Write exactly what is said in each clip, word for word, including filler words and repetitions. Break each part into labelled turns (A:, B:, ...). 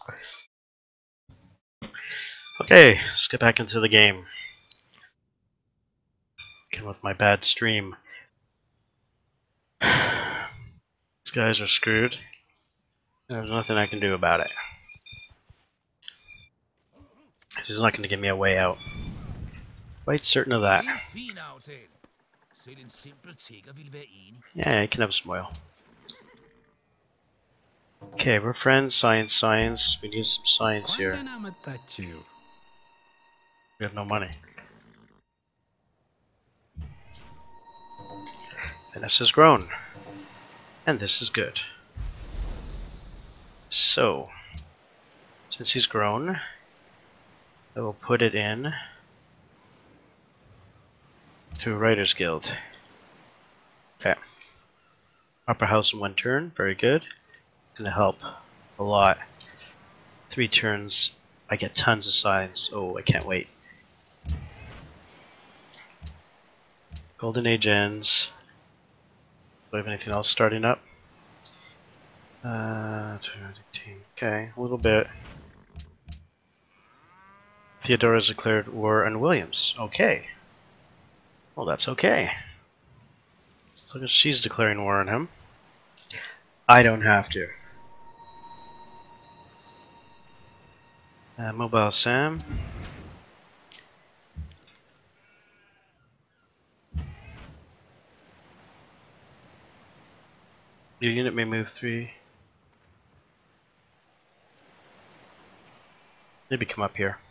A: Okay, let's get back into the game. Again with my bad stream. These guys are screwed. There's nothing I can do about it. He's not going to give me a way out. Quite certain of that. Yeah, I can have some oil. Okay, we're friends. Science, science. We need some science here. We have no money. Venice has grown. And this is good. So, since he's grown, I will put it in to a Writers Guild. Okay. Upper house in one turn, very good. Gonna help a lot. Three turns, I get tons of science. Oh, I can't wait. Golden Age ends. Do I have anything else starting up? Uh, okay, a little bit. Theodora has declared war on Williams. Okay. Well, that's okay. So I guess she's declaring war on him. I don't have to. Uh, Mobile Sam. Your unit may move three. Maybe come up here.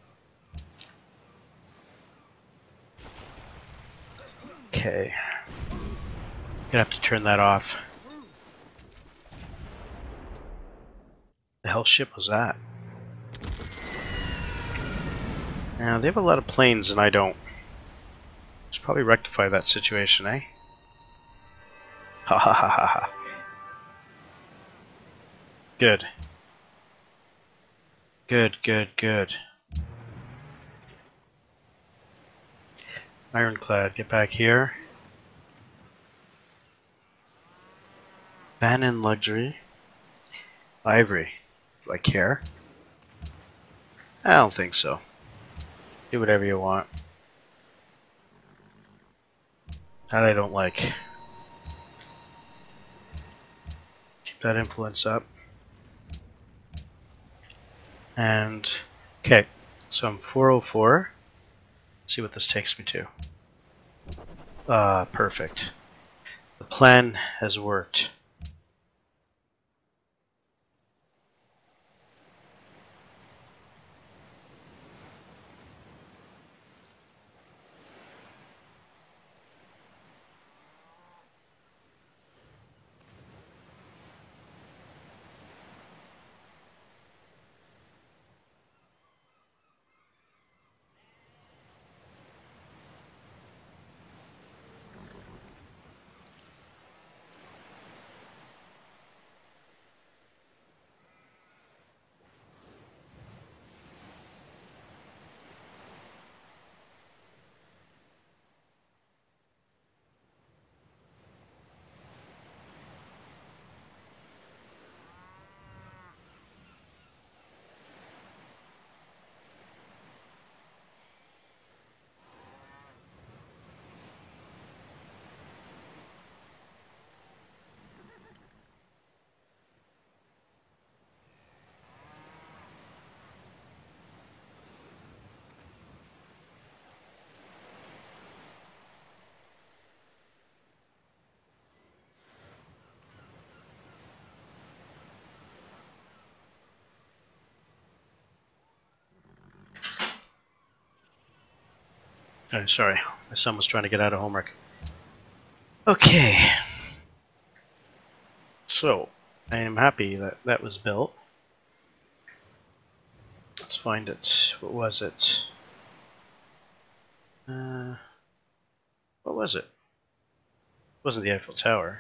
A: Okay. Gonna have to turn that off. The hell ship was that? Now they have a lot of planes and I don't. Should probably rectify that situation, eh? Ha ha ha ha ha. Good. Good, good, good. Ironclad, get back here. Ban in luxury. Ivory. Do I care? I don't think so. Do whatever you want. That I don't like. Keep that influence up. And, okay, so I'm four oh four. Let's see what this takes me to. Ah, uh, perfect. The plan has worked. Oh, sorry, my son was trying to get out of homework. Okay. So, I am happy that that was built. Let's find it. What was it? Uh, what was it? It wasn't the Eiffel Tower.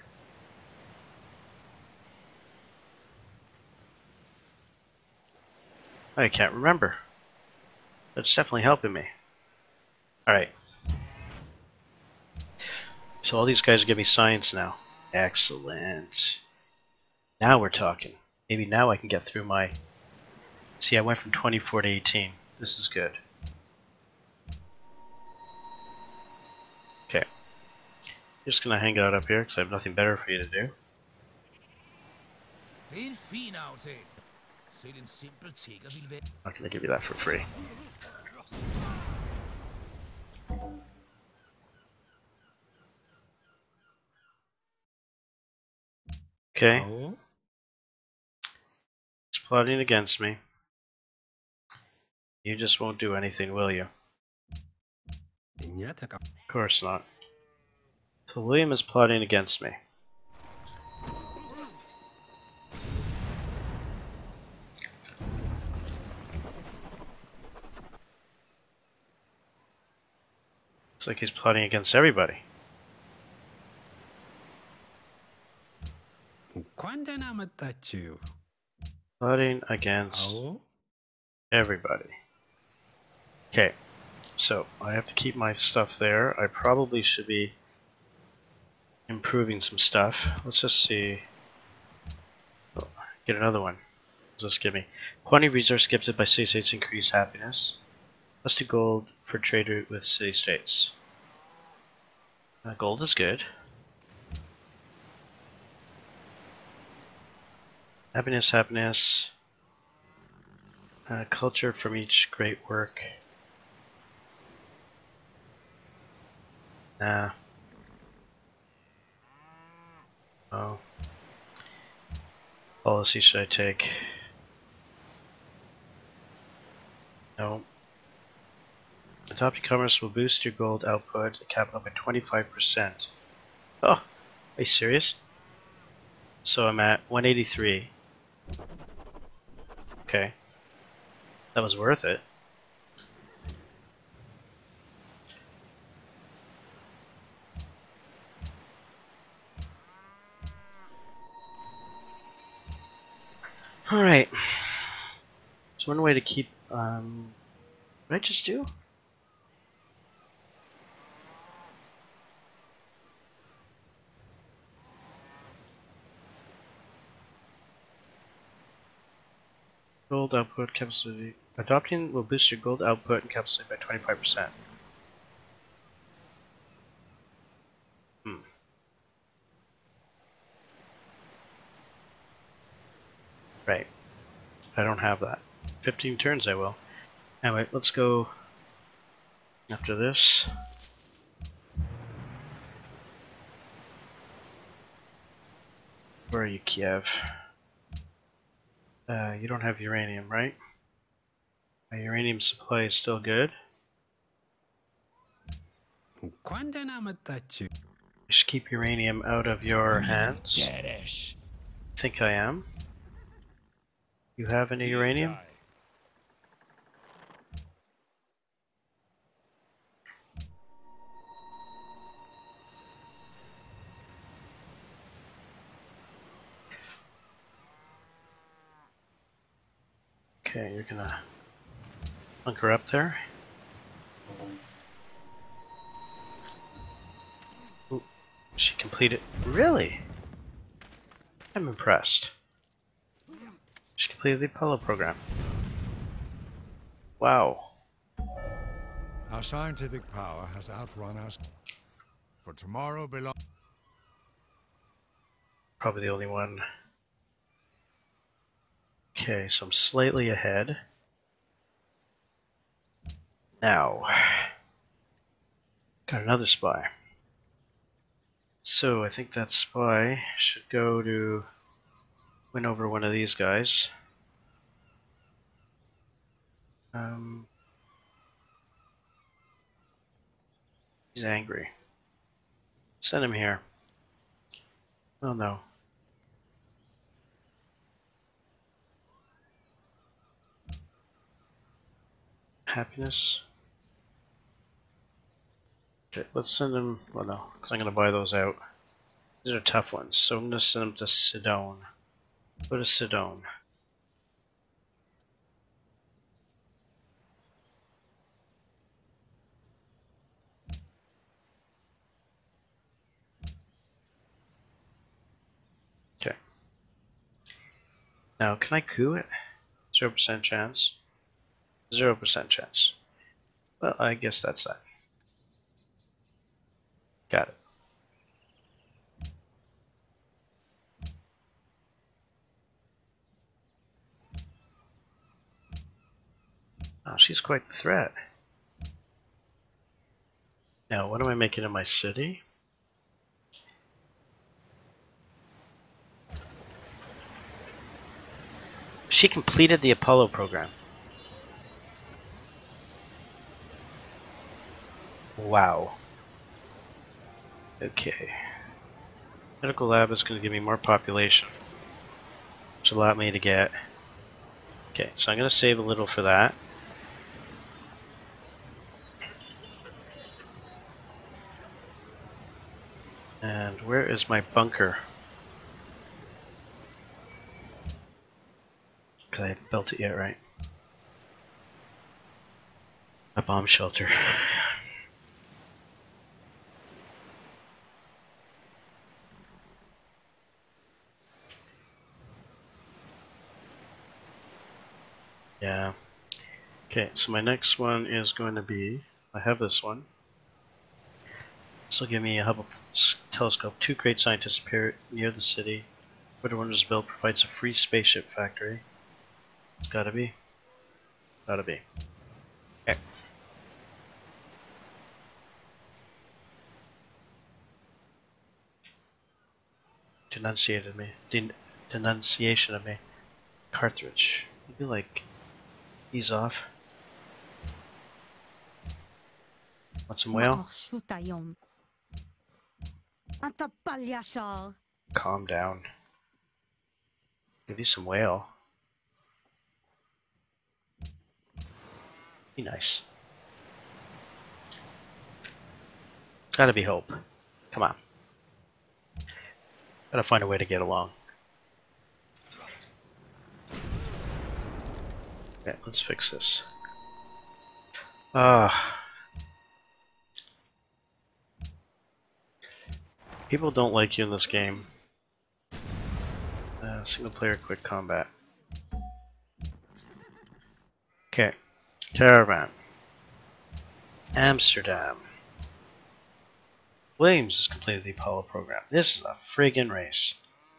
A: I can't remember. That's definitely helping me. Alright. So all these guys give me science now. Excellent. Now we're talking. Maybe now I can get through my See, I went from twenty-four to eighteen. This is good. Okay. Just gonna hang out up here because I have nothing better for you to do. Not gonna give you that for free. Okay.
B: Oh.
A: He's plotting against me. You just won't do anything, will you? Of course not. So William is plotting against me. Looks like he's plotting against everybody. Plotting against
B: Oh.
A: everybody. Okay, so I have to keep my stuff there. I probably should be improving some stuff. Let's just see. Oh, get another one. What does this give me? Quantity resource gifted by city states increase happiness. Plus two gold for trade with city states. Uh, gold is good. Happiness, happiness. Uh, culture from each great work. Nah. Oh. Policy should I take? No. Adopting commerce will boost your gold output capital by twenty-five percent. Oh, are you serious? So I'm at one eighty-three. Okay. That was worth it. Alright. There's one way to keep, um, what did I just do? Gold output capacity. Adopting will boost your gold output and capacity by twenty-five percent. Hmm. Right. I don't have that. fifteen turns I will. Anyway, let's go after this. Where are you, Kiev? Uh, you don't have uranium, right? My uranium supply is still good. You should keep uranium out of your hands. I think I am. You have any uranium? Okay, you're gonna bunker up there. Ooh, she completed. Really? I'm impressed. She completed the Apollo program. Wow.
C: Our scientific power has outrun us. For tomorrow belongs.
A: Probably the only one. Okay, so I'm slightly ahead. Now, got another spy. So I think that spy should go to win over one of these guys. Um, he's angry. Send him here. Oh no. Happiness. Okay, let's send him. Well, no, because I'm going to buy those out. These are tough ones, so I'm going to send him to Sidone. Go to Sidone. Okay. Now, can I coup it? Zero percent chance. Zero percent chance. Well, I guess that's that. Got it. Oh, she's quite the threat. Now, what am I making in my city? She completed the Apollo program. Wow. Okay. Medical lab is going to give me more population, which allowed me to get... Okay, so I'm going to save a little for that. And where is my bunker? Because I haven't built it yet, right? A bomb shelter. Yeah. Okay, so my next one is going to be, I have this one. This will give me a Hubble telescope. Two great scientists appear near the city. Where the one was built provides a free spaceship factory. It's gotta be. Gotta be. Okay. Denunciated me. Den denunciation of me. Carthage. You'd be like, ease off. Want some whale? Calm down. Give you some whale. Be nice. Gotta be hope. Come on. Gotta find a way to get along. Okay, let's fix this. Ah. People don't like you in this game. Uh, single player quick combat. Okay. Caravan. Amsterdam. Williams has completed the Apollo program. This is a friggin' race.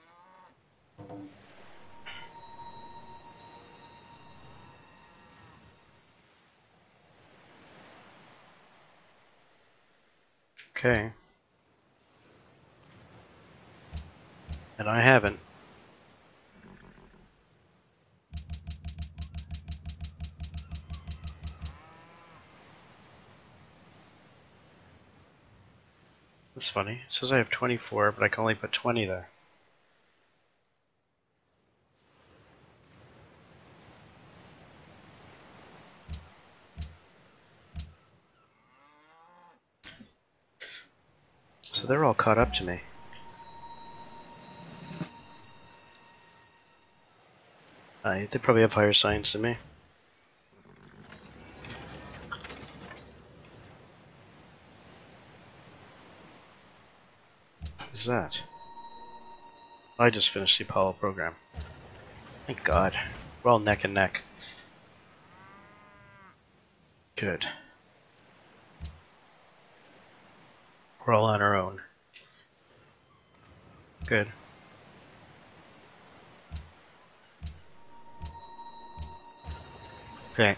A: Okay. And I haven't. That's funny. It says I have twenty-four, but I can only put twenty there. So they're all caught up to me. Uh, they probably have higher science than me. What is that? I just finished the Apollo program. Thank God. We're all neck and neck. Good. We're all on our own. Good. Okay.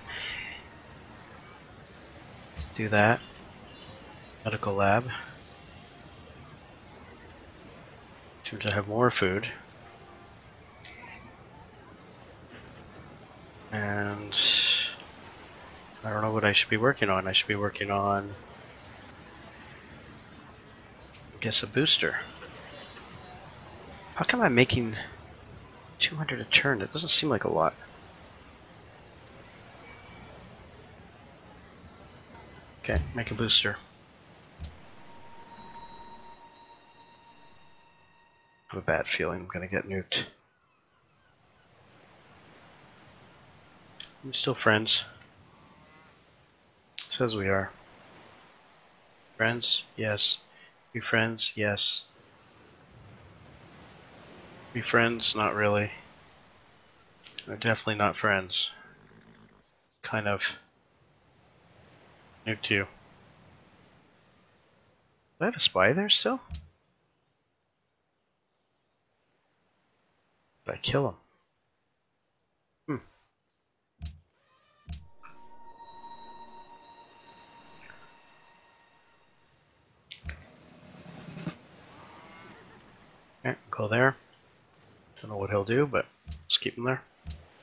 A: Do that. Medical lab. Seems to have more food. And I don't know what I should be working on. I should be working on, I guess, a booster. How come I'm making two hundred a turn? It doesn't seem like a lot. Okay, make a booster. I have a bad feeling I'm gonna get nuked. I'm still friends. It says we are. Friends? Yes. Be friends? Yes. Be friends? Not really. They're definitely not friends. Kind of nuked you. Do I have a spy there still? Did I kill him? Hmm. Okay, go there. Don't know what he'll do, but let's keep him there.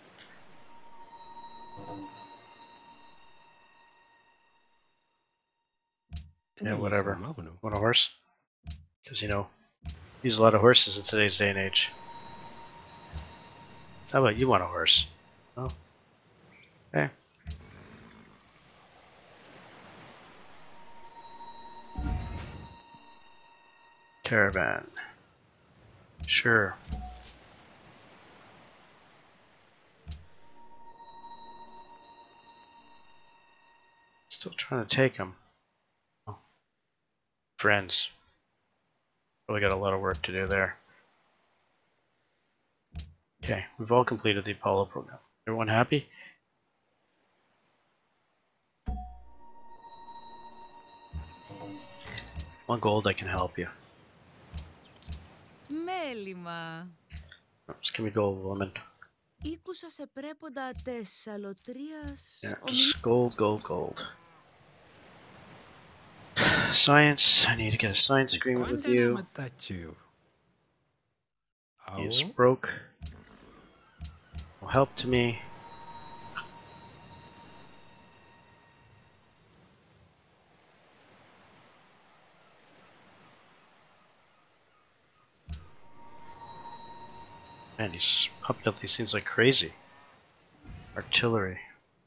A: Yeah, whatever. Want a horse? Because, you know, use a lot of horses in today's day and age. How about you want a horse? Oh. Okay. Caravan. Sure. Still trying to take him. Oh. Friends. Really got a lot of work to do there. Okay, we've all completed the Apollo program. Everyone happy? One gold, I can help you.
B: Μέλημα.
A: Just give me gold, woman.
B: Ήκουσα σε πρέποντα τες αλωτρίας...
A: Yeah, just gold, gold, gold. Science, I need to get a science agreement with you. He's broke. No help to me. Man, he's pumping up these things like crazy. Artillery.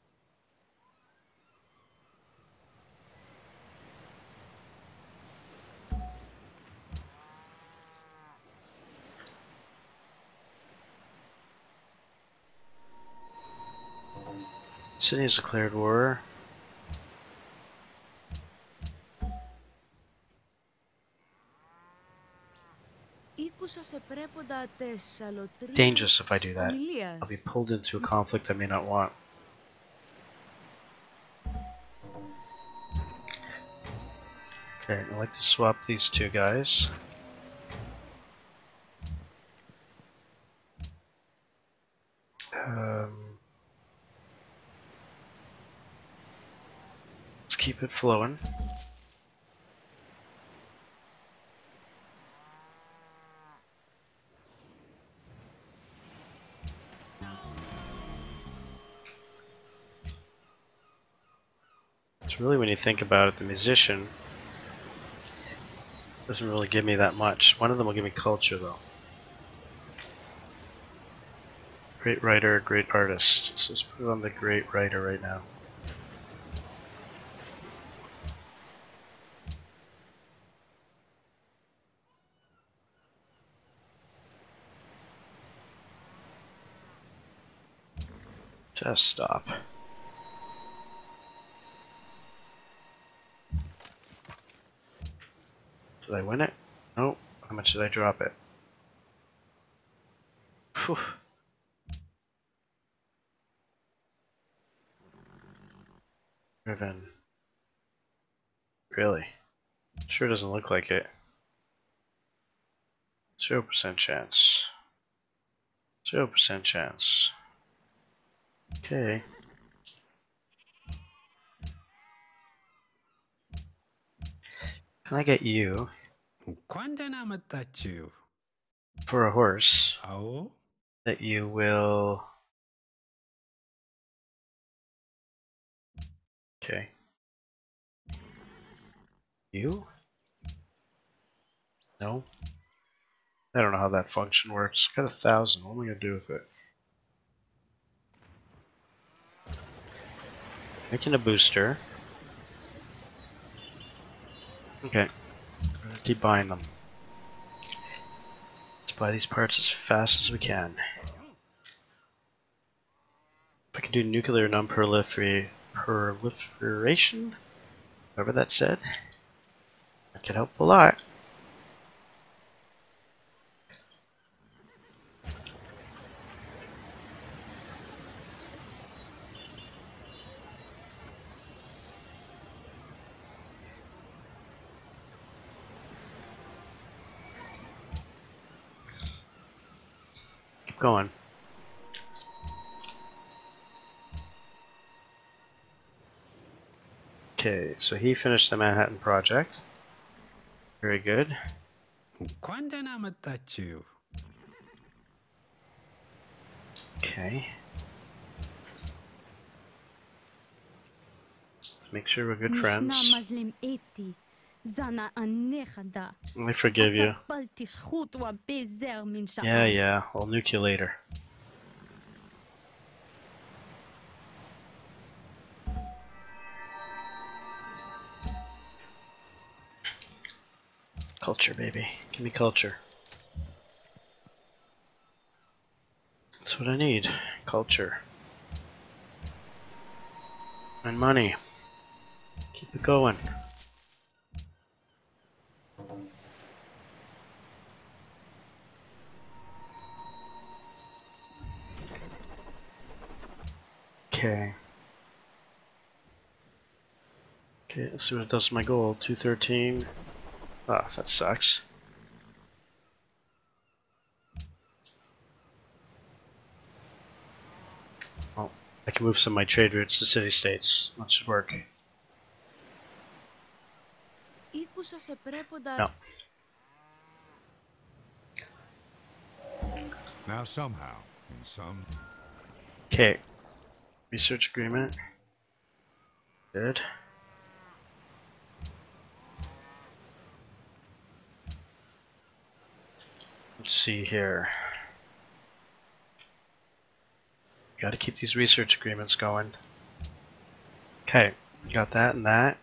A: City has declared war. Dangerous if I do that. I'll be pulled into a conflict I may not want. Okay, I'd like to swap these two guys. Um, let's keep it flowing. It's really, when you think about it, the musician doesn't really give me that much. One of them will give me culture, though. Great writer, great artist. So let's put it on the great writer right now. Just stop. Did I win it? No. How much did I drop it? Phew. Driven. Really? Sure doesn't look like it. Zero percent chance. Zero percent chance. Okay. Can I get you for a horse that you will... Okay. You? No? I don't know how that function works. Got a thousand. What am I gonna do with it? Making a booster. Okay. We're gonna keep buying them. Let's buy these parts as fast as we can. If I can do nuclear non-proliferation, proliferation, whatever that said, that could help a lot. going. Okay, so he finished the Manhattan Project. Very good.
D: Quando namataccio?
A: Okay. Let's make sure we're good friends. I forgive you. Yeah, yeah, I'll nuke you later. Culture, baby. Give me culture. That's what I need. Culture. And money. Keep it going. Okay. Okay, let's see what it does to my gold. two thirteen. Ah, that sucks. Oh, I can move some of my trade routes to city-states. That should work. No.
C: Now somehow, in some...
A: Okay. Research agreement. Good. Let's see here. Gotta keep these research agreements going. Okay, got that and that.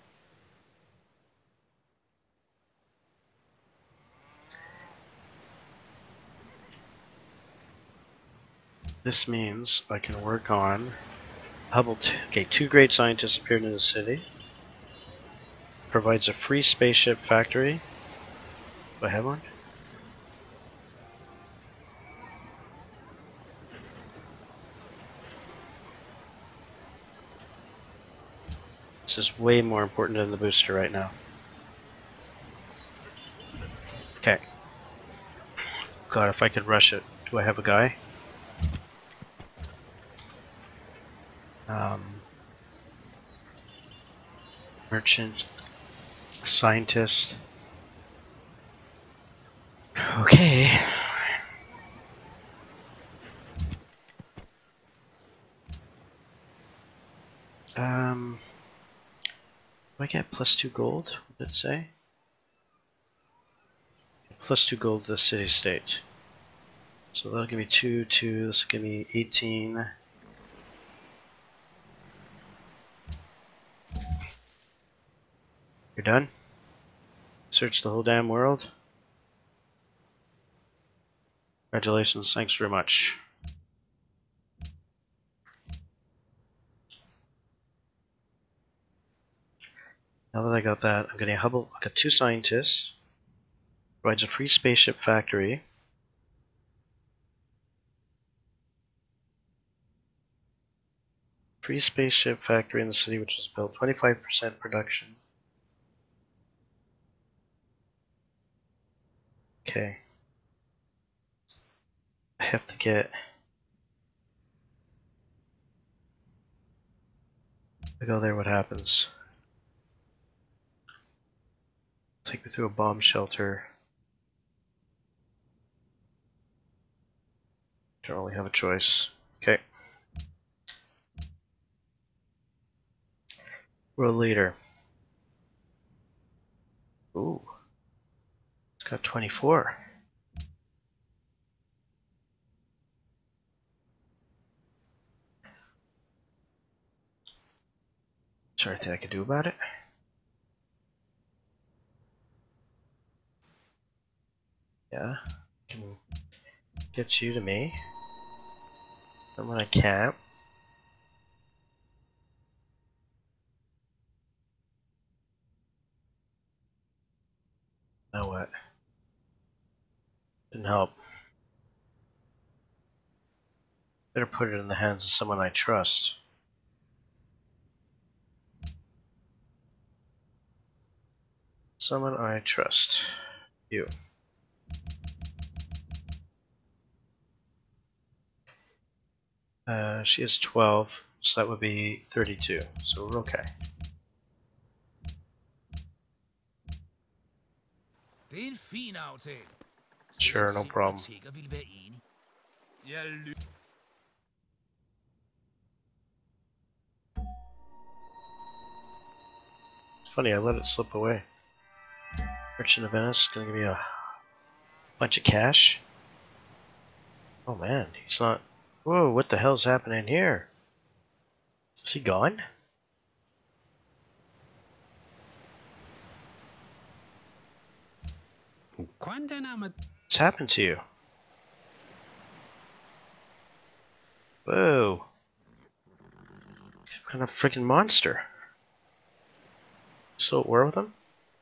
A: This means I can work on Hubble. T okay, two great scientists appeared in the city. Provides a free spaceship factory. Do I have one? This is way more important than the booster right now. Okay. God, if I could rush it. Do I have a guy? Um, merchant. Scientist. Okay. Um, do I get plus two gold? What did it say? Plus two gold to the city-state. So that'll give me two, two, this will give me eighteen. You're done? Search the whole damn world? Congratulations, thanks very much. Now that I got that, I'm getting a Hubble. I got two scientists. Provides a free spaceship factory. Free spaceship factory in the city which was built. twenty-five percent production. Okay. I have to get... If I go there, what happens? Take me through a bomb shelter. Don't really have a choice. Okay. World leader. Ooh. It's got twenty-four. Is there anything I can do about it? Yeah. Can get you to me. Someone I can't. Now what? Didn't help. Better put it in the hands of someone I trust. Someone I trust. You. Uh, she has twelve, so that would be thirty-two. So we're okay.
E: Det er en fin aftale.
A: Sure, no problem.
E: Tigger vil være enig. Jeg ly-
A: It's funny, I let it slip away. Merchant of Venice, gonna give me a bunch of cash. Oh man, he's not. Whoa, what the hell's happening here? Is he gone?
D: Quando namat
A: What's happened to you? Whoa. He's kind of freaking monster. Still at war with him?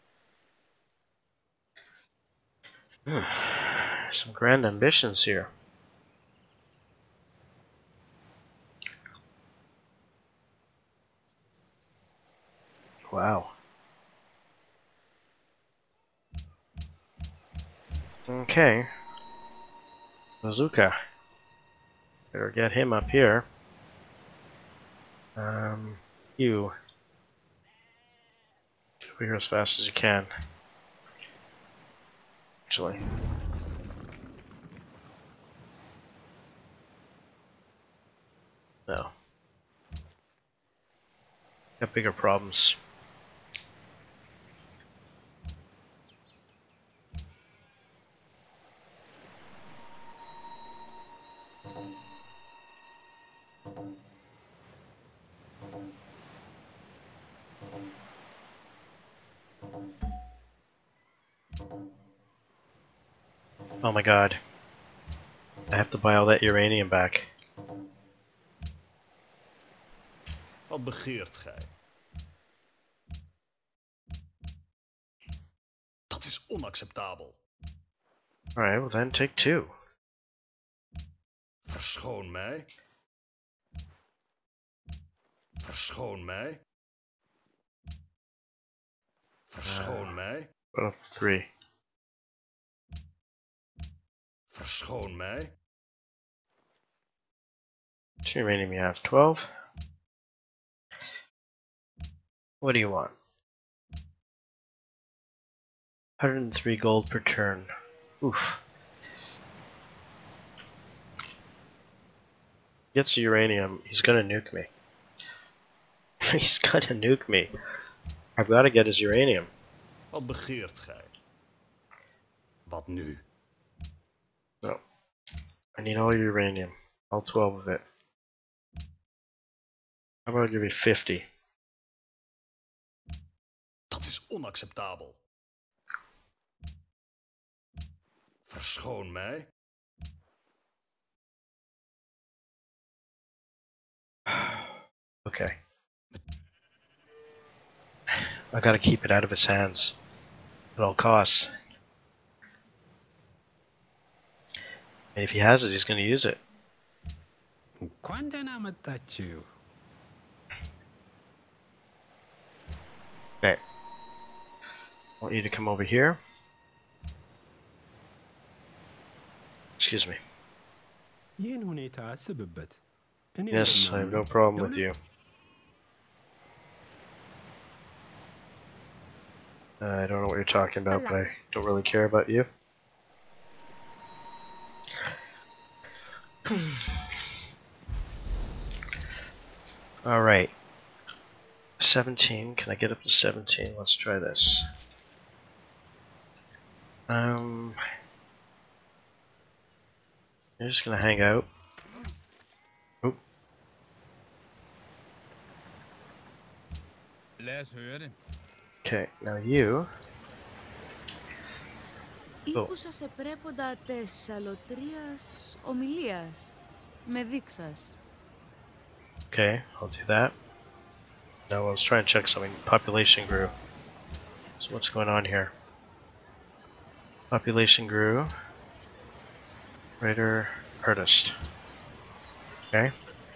A: Hmm. Some grand ambitions here. Wow. Okay. Bazooka. Better get him up here. Um, you. Get over here as fast as you can. Actually. No. Got bigger problems. Oh my god. I have to buy all that uranium back.
F: Wat begeert gij? Dat is onacceptabel.
A: Alright, well then take two.
F: Verschoon mij. Verschoon mij. Verschoon mij.
A: Put up three.
F: Verschoon mij.
A: How much uranium you have? twelve? What do you want? one hundred three gold per turn. Oof. Gets the uranium, he's gonna nuke me. He's gonna nuke me. I've gotta get his uranium.
F: Wat begeert gij? Wat nu?
A: No. I need all your uranium. All twelve of it. How about I give you fifty?
F: Dat is onacceptabel. Verschoon mij.
A: Okay. I gotta keep it out of his hands at all costs. And if he has it, he's gonna use it.
D: quando namat that you?
A: Okay. I want you to come over here. Excuse me.
D: ين هنا تعسب بت.
A: Yes, I have no problem with you. Uh, I don't know what you're talking about, but I don't really care about you. Alright. seventeen. Can I get up to seventeen? Let's try this. Um, you're just gonna hang out. Oop.
E: Lad os høre det.
A: Okay, now you.
B: Ήκουσα σε πρέποντα τες αλωτρίας ομιλίας. Με δείξας.
A: Okay, I'll do that. Now I was trying to check something. Population grew. So what's going on here? Population grew. Writer, artist. Okay.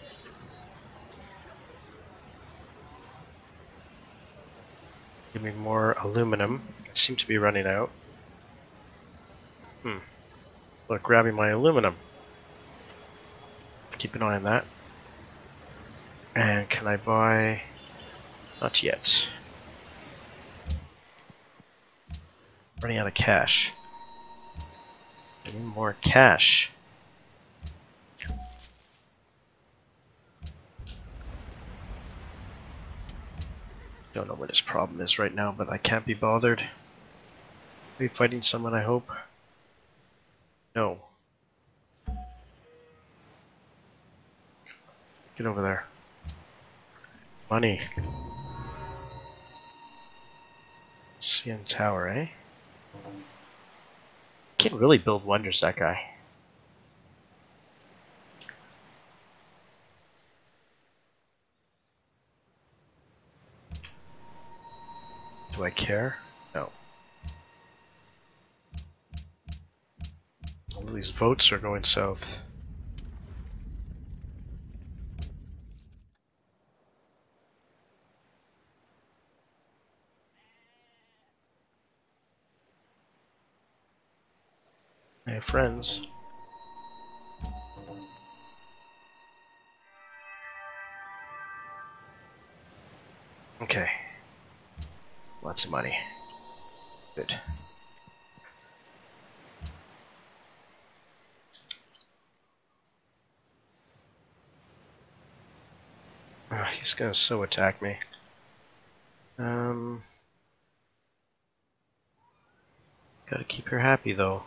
A: Give me more aluminum. I seem to be running out. Hmm. Look, grabbing my aluminum. Keep an eye on that. And can I buy? Not yet. Running out of cash. I need more cash. Don't know what his problem is right now, but I can't be bothered. Are we fighting someone, I hope? No. Get over there. Money. C N Tower, eh? Can't really build wonders, that guy. Do I care? No. All these votes are going south. I have friends. Okay. Lots of money. Good. Oh, he's gonna so attack me. Um, gotta keep her happy though.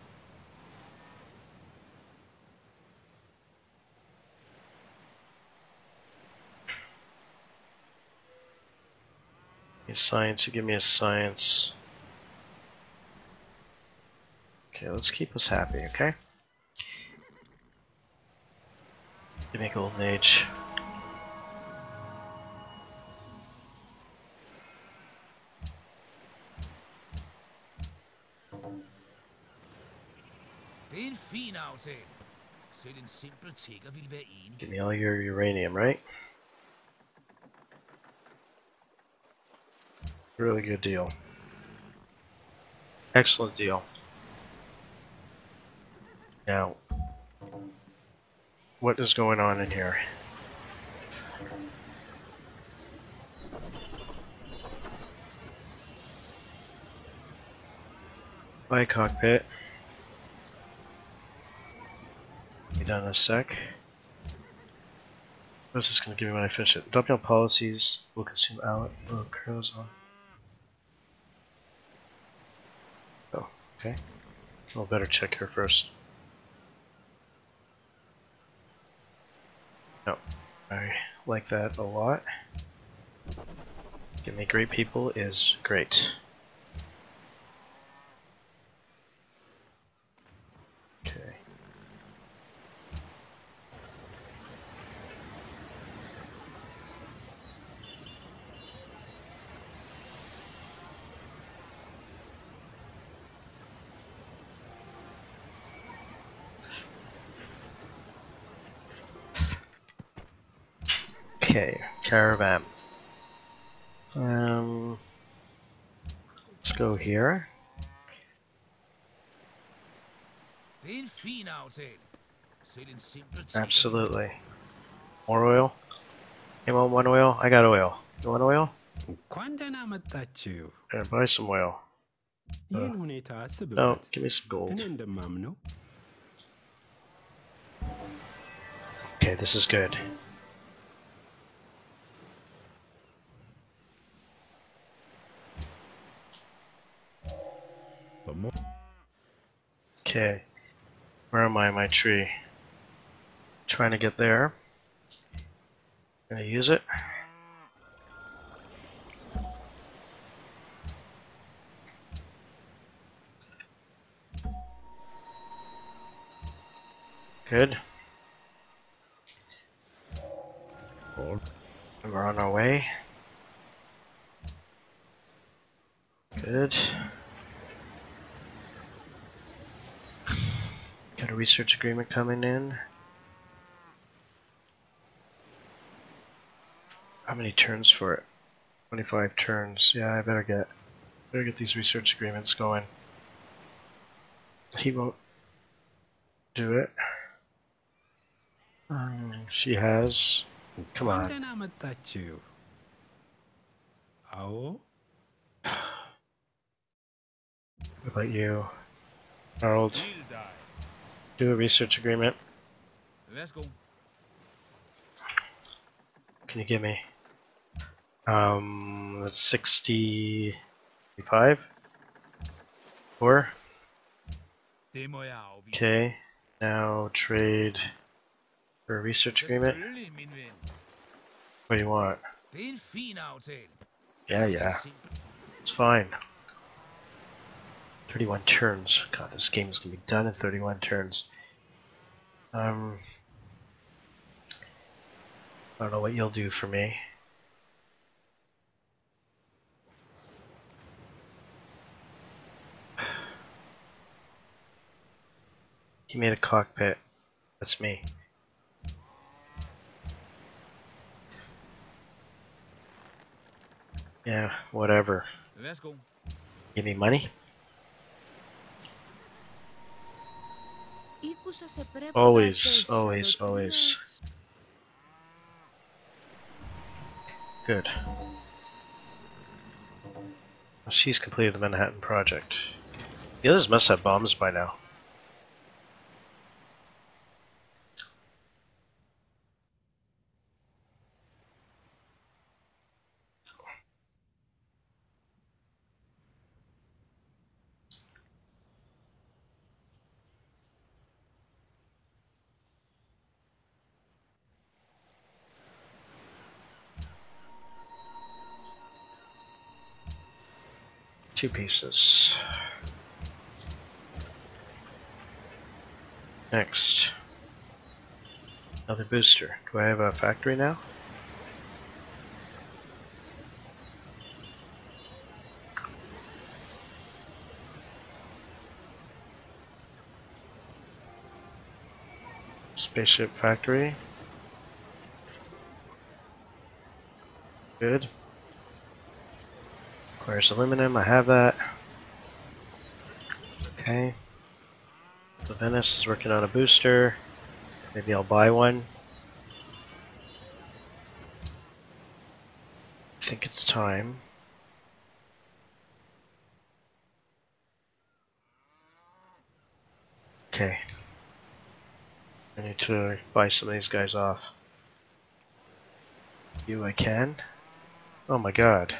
A: A science, you give me a science. Okay, let's keep us happy, okay? Give me a golden age.
E: Det er en fin aftale. Selv en simpel tigger vil være enig.
A: Give me all your uranium, right? Really good deal. Excellent deal. Now, what is going on in here? Buy a cockpit. Be done in a sec. What is this going to give me when I finish it? Drop down policies will consume outlet. Oh, curls on. Oh, okay. I'll better check her first. No, I like that a lot. Give me great people is great. Okay. Okay, caravan. Um, let's go here.
E: Det er en fin aftale. Selv en simpel tigger.
A: Absolutely. More oil? Anyone want oil? I got oil. You want oil?
D: እንኳን ደህና መጣችሁ።
A: Here, buy some oil.
D: ይህን ሁኔታ
A: No,
D: አስብበት።
A: give me some gold.
D: እኔ እንደማምነው
A: Okay, this is good.
C: The more
A: Okay. Where am I in my tree? Trying to get there. Gonna use it. Good.
C: all
A: And we're on our way. Good. Got a research agreement coming in. How many turns for it? twenty-five turns. Yeah, I better get better get these research agreements going. He won't do it. Um, she has. Come on.
D: እንኳን ደህና መጣችሁ። አዎ
A: What about you, Harold? Do a research agreement.
E: Let's go.
A: Can you give me? Um, that's sixty-five. Four. Okay. Now trade for a research agreement.
E: Selvfølgelig, min ven.
A: What do you want?
E: Det er en fin aftale.
A: Yeah, yeah. It's fine. thirty-one turns. God, this game is gonna be done in thirty-one turns. Um, I don't know what you'll do for me. He made a cockpit. That's me. Yeah, whatever.
E: Let's go.
A: Give me money?
B: Ήκουσα σε πρέποντα
A: Always,
B: της
A: always, always.
B: αλωτρίας.
A: Good. Well, she's completed the Manhattan Project. The others must have bombs by now. Two pieces. Next. Another booster. Do I have a factory now? Spaceship factory. Good. Requires aluminum, I have that. Okay. So Venice is working on a booster. Maybe I'll buy one. I think it's time. Okay. I need to buy some of these guys off. You I can. Oh my god.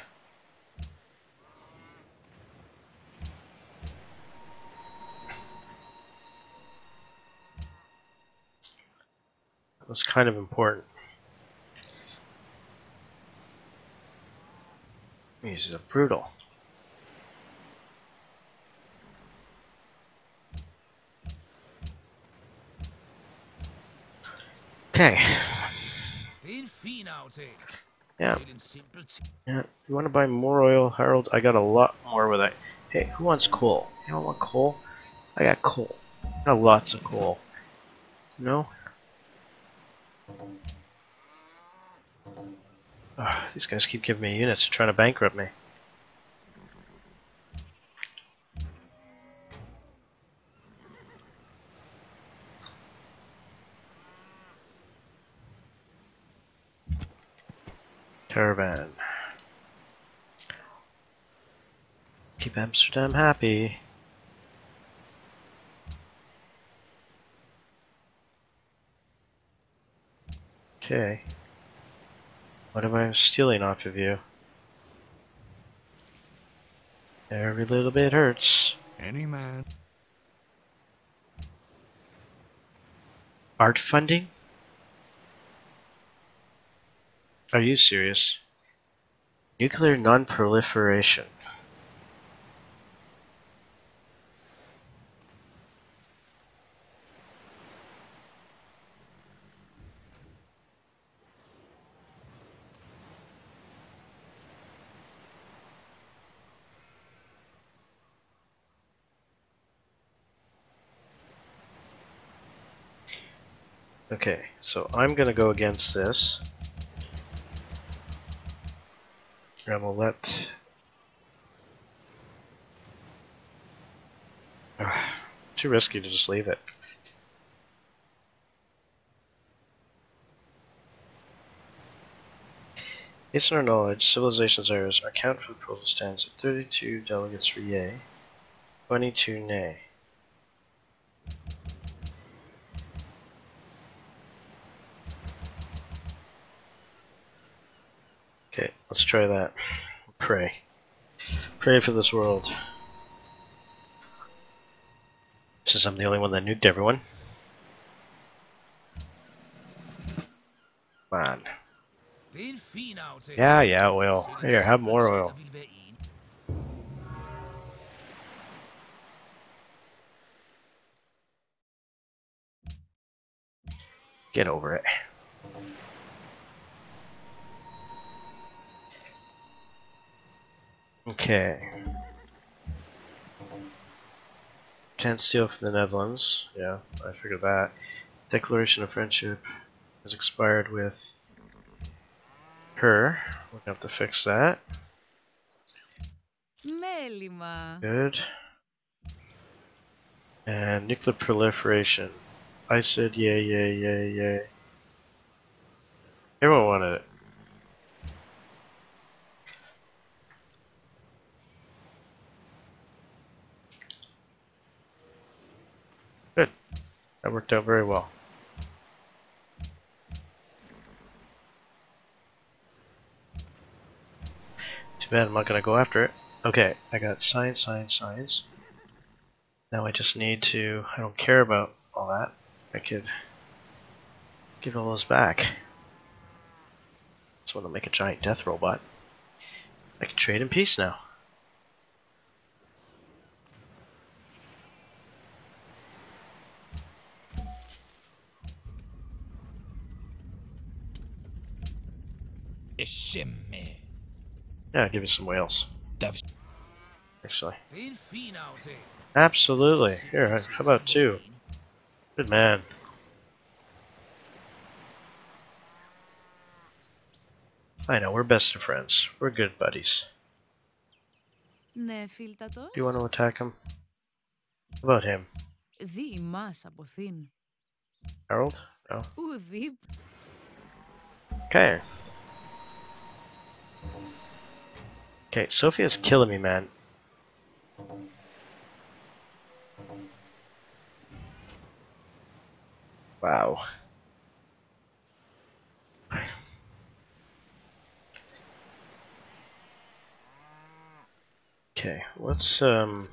A: That was kind of important. These are brutal. Okay.
E: Det er en fin aftale.
A: Yeah.
E: Til en simpel ting.
A: Yeah. You want to buy more oil, Harold? I got a lot more with it. Hey, who wants coal? You don't want coal? I got coal. I got lots of coal. No? Ugh, these guys keep giving me units, trying to bankrupt me. Caravan. Keep Amsterdam happy. Okay. What am I stealing off of you? Every little bit hurts.
C: Any man.
A: Art funding? Are you serious? Nuclear non-proliferation. Okay, so I'm gonna go against this. And we'll let... Ugh, too risky to just leave it. Based on our knowledge, civilization's errors, our count for the proposal stands at thirty-two delegates for yay, twenty-two nay. Okay, let's try that. Pray. Pray for this world. Since I'm the only one that nuked everyone. Come on.
E: Den fin aftale.
A: Yeah, yeah, oil.
E: Selv en
A: Here, have more
E: simpel
A: oil.
E: tigger ville være enig.
A: Get over it. Okay. Can't steal from the Netherlands. Yeah, I figured that. Declaration of friendship has expired with her. We're gonna have to fix that.
B: Μέλημα.
A: Good. And nuclear proliferation. I said yay, yay, yay, yay. Everyone wanted it. Good. That worked out very well. Too bad I'm not gonna go after it. Okay, I got science, science, science. Now I just need to, I don't care about all that. I could give all those back. Just want to make a giant death robot. I can trade in peace now. Yeah, give me some whales. Actually.
E: Den fin aftale.
A: Absolutely. Here, how about two? Good man. I know, we're best of friends. We're good buddies.
B: Ναι, φίλτατος.
A: Do you want to attack him? How about him?
B: Δι μας αποθήν.
A: Harold? No.
B: Ουδί.
A: Okay. Okay, Sophia's killing me, man. Wow. Okay, let's um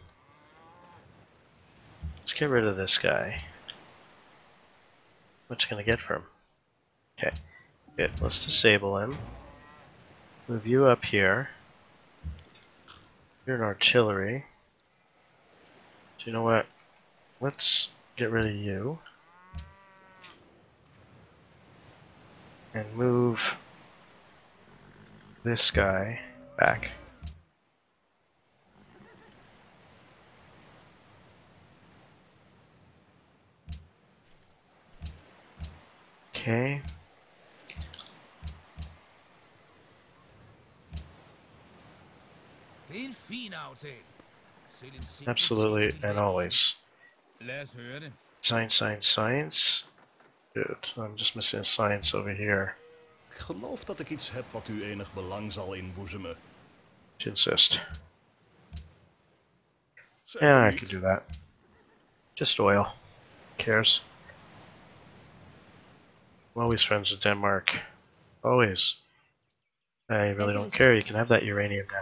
A: let's get rid of this guy. What's gonna get from him? Okay, good. Let's disable him. Move you up here. You're an artillery. So you know what? Let's get rid of you. And move this guy back. Okay.
E: Den fin aftale. Selv en simpel
A: Absolutely
E: tigger ville
A: and
E: være
A: always.
E: enig. Lad os høre det.
A: Science, science, science. Good. I'm just missing a science over here.
F: Ik geloof dat ik iets heb wat u enig belang zal inboezemen.
A: To insist.
F: Zeker
A: Yeah, I
F: niet.
A: could do that. Just oil. Cares. I'm always friends with Denmark. Always. I really don't care. You can have that uranium now.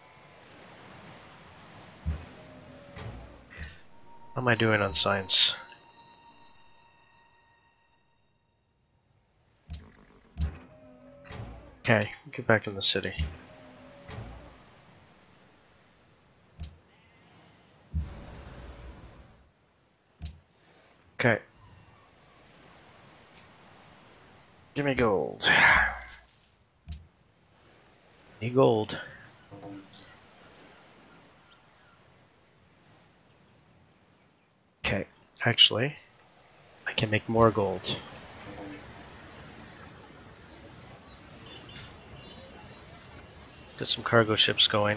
A: How am I doing on science? Okay, get back in the city. Okay. Give me gold. Need gold. Okay, actually, I can make more gold. Get some cargo ships going.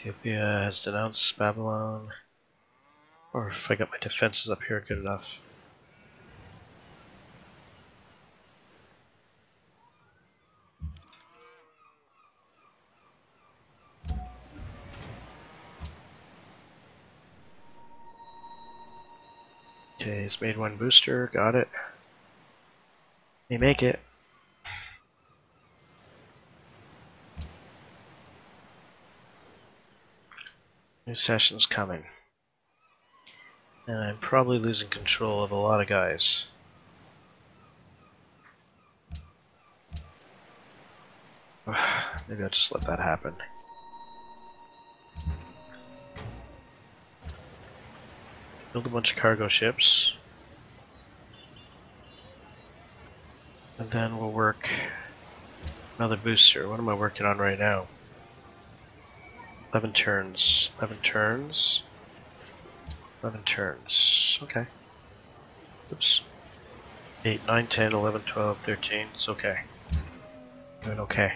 A: Ethiopia has denounced Babylon. Or if I got my defenses up here good enough. Okay, he's made one booster, got it. They make it. New session's coming. And I'm probably losing control of a lot of guys. Maybe I'll just let that happen. Build a bunch of cargo ships. And then we'll work another booster. What am I working on right now? eleven turns. eleven turns. eleven turns. Okay. Oops. eight, nine, ten, eleven, twelve, thirteen. It's okay. Doing okay.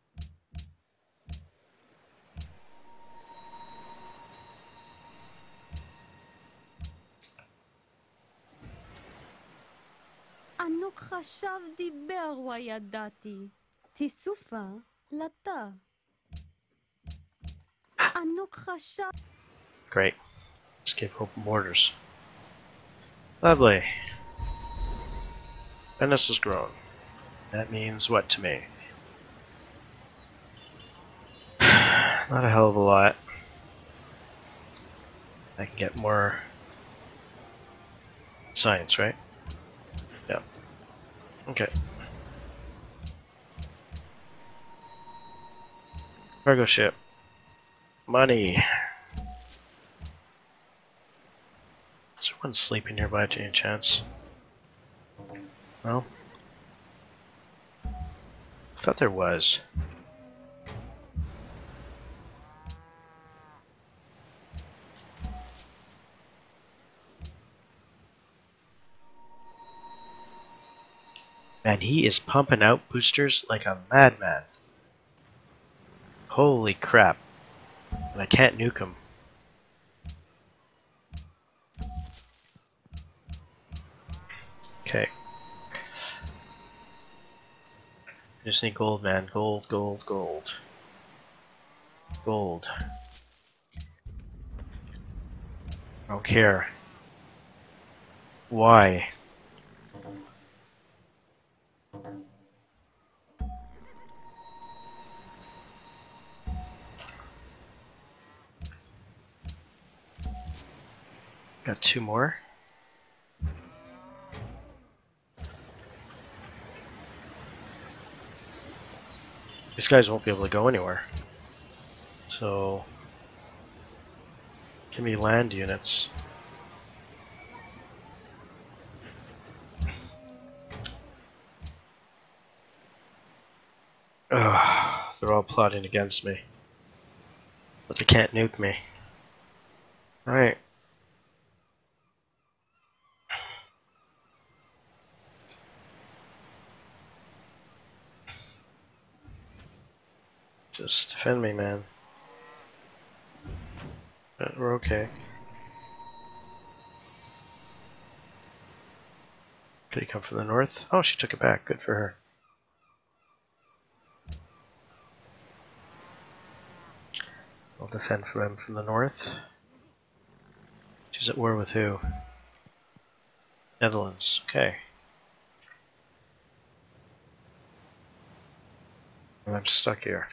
G: ענוק חשב דיבר וידעתי, תיסופה לתה. ענוק חשב...
A: Great. Escape open borders. Lovely. Venice has grown. That means what to me? Not a hell of a lot. I can get more science, right? Yeah. Okay. Cargo ship. Money. Is there one sleeping nearby to any chance? No? I thought there was. Man, he is pumping out boosters like a madman. Holy crap. And I can't nuke him. Okay. Just need gold, man. Gold, gold, gold. Gold. I don't care. Why? Got two more. These guys won't be able to go anywhere. So, give me land units. Ugh, they're all plotting against me. But they can't nuke me. Alright. Just defend me, man. But we're okay. Could he come from the north? Oh, she took it back. Good for her. I'll defend for him from the north. She's at war with who? Netherlands. Okay. And I'm stuck here.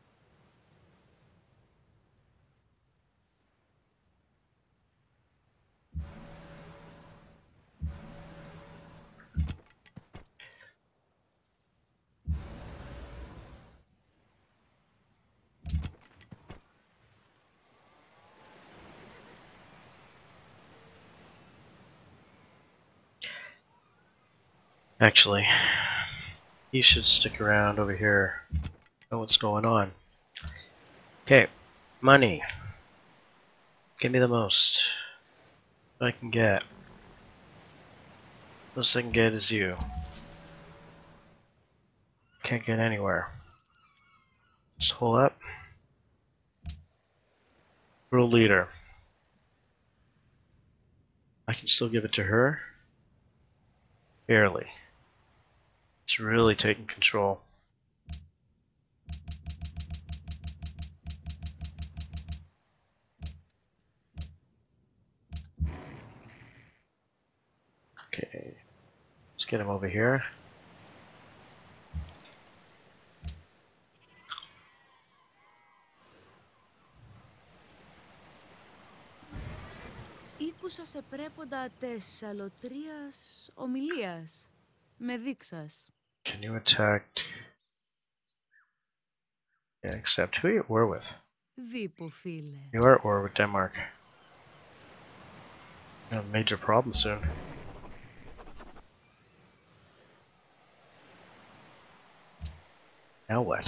A: Actually, you should stick around over here. Know what's going on. Okay, money. Give me the most I can get. Most I can get is you. Can't get anywhere. Just hold up. World leader. I can still give it to her. Barely. It's really taking control. Okay. Let's get him over here.
B: Ήκουσα σε πρέποντα τεσσαλοτρίας ομιλίας. Με δείξας.
A: Can you attack? Yeah, accept. Who are you at war with?
B: Δίπου, φίλε.
A: You are at war with Denmark. You have a major problem soon. Now what?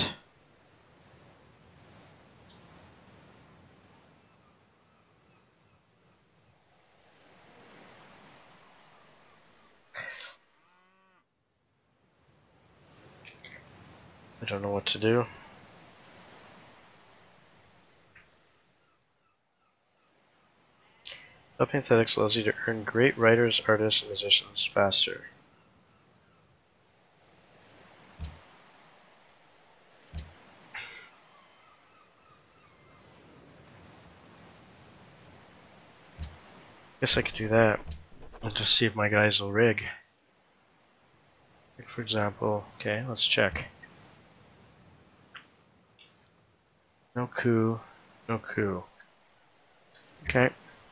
A: I don't know what to do. Developing aesthetics allows you to earn great writers, artists, and musicians faster. Guess I could do that and just see if my guys will rig. Like for example, okay, let's check. No coup, no coup. Okay.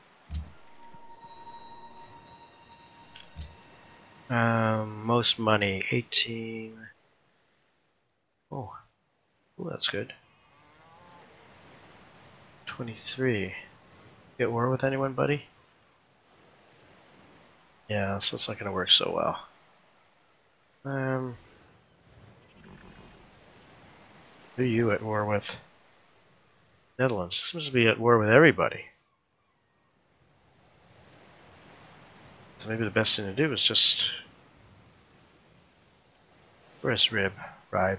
A: Um, most money, eighteen. Oh, oh, that's good. twenty-three. You at war with anyone, buddy? Yeah, so it's not gonna work so well. Um, who are you at war with? Netherlands seems to be at war with everybody. So maybe the best thing to do is just... Where's Rib? Ribe?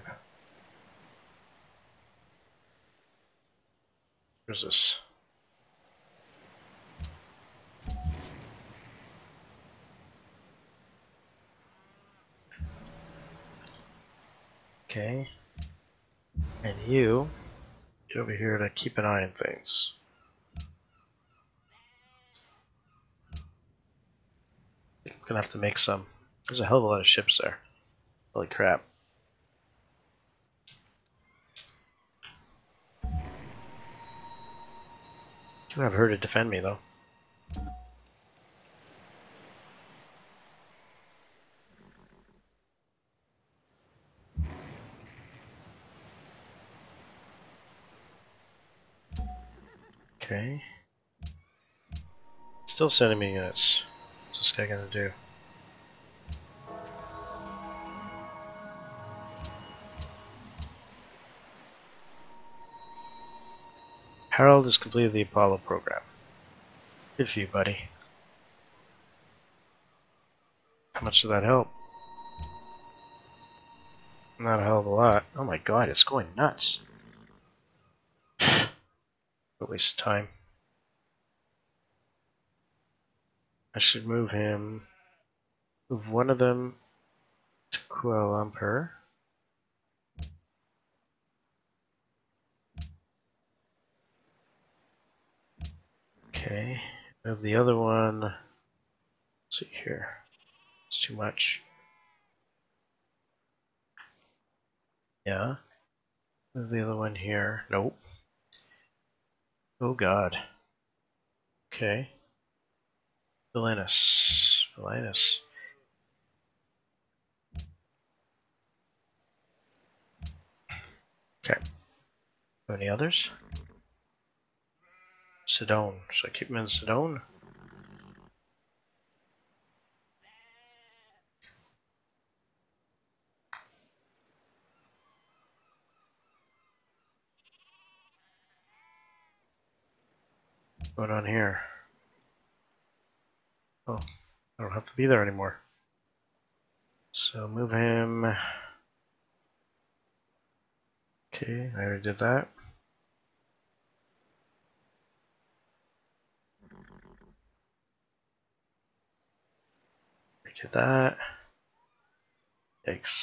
A: Where's this? Okay. And you get over here to keep an eye on things. I'm gonna have to make some. There's a hell of a lot of ships there. Holy crap. Do have her to defend me though. Okay. Still sending me units. What's this guy gonna do? Harold has completed the Apollo program. Good for you, buddy. How much did that help? Not a hell of a lot. Oh my god, it's going nuts. What a waste of time. I should move him. Move one of them to Kuala Lumpur. Okay. Move the other one. Let's see here. It's too much. Yeah. Move the other one here. Nope. Oh god. Okay. Venice. Venice. Okay. Any others? Sedone. Should I keep him in Sedone? What's going on here? Oh, I don't have to be there anymore. So move him. Okay, I already did that. did that. Thanks.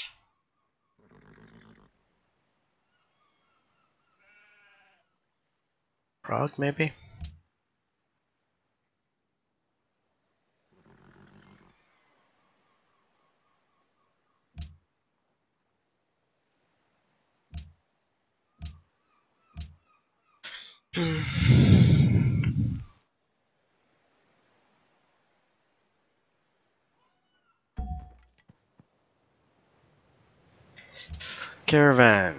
A: Prague, maybe? Caravan.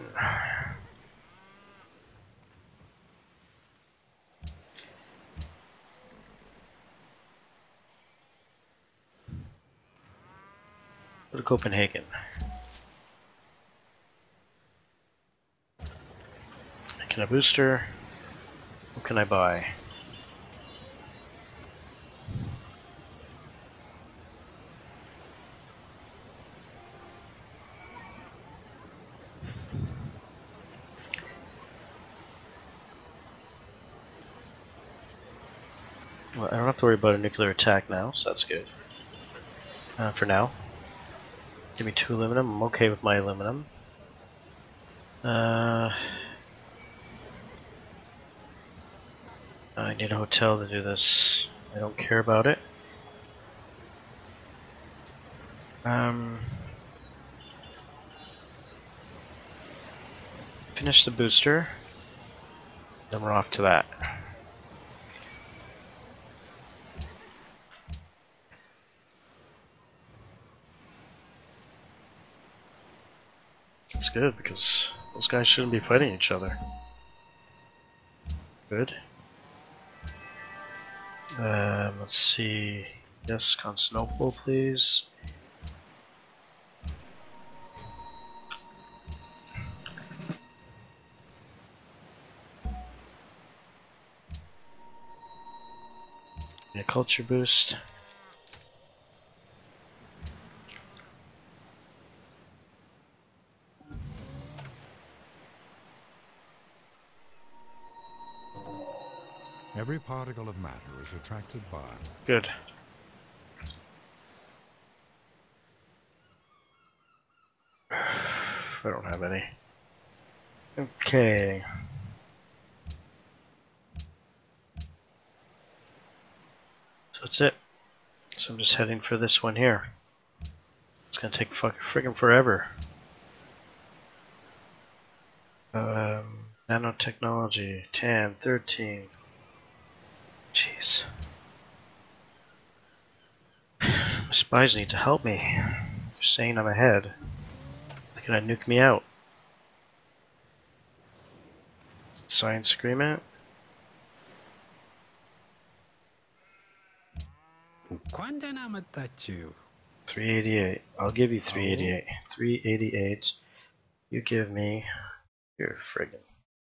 A: Go to Copenhagen. Can I booster? What can I buy? Well, I don't have to worry about a nuclear attack now, so that's good. Uh, for now. Give me two aluminum. I'm okay with my aluminum. Uh, I need a hotel to do this. I don't care about it. Um, finish the booster. Then we're off to that. It's good because those guys shouldn't be fighting each other. Good. Um, let's see. Yes, Constantinople, please. A culture boost.
C: Every particle of matter is attracted by.
A: Good. I don't have any. Okay. So that's it. So I'm just heading for this one here. It's gonna take fucking friggin' forever. Um, nanotechnology, ten, thirteen. Jeez. My spies need to help me. They're saying I'm ahead. They're gonna nuke me out. Science agreement?
D: እንኳን ደህና መጣችሁ።
A: three eighty-eight. I'll give you three eighty-eight. three eighty-eight. You give me your friggin'.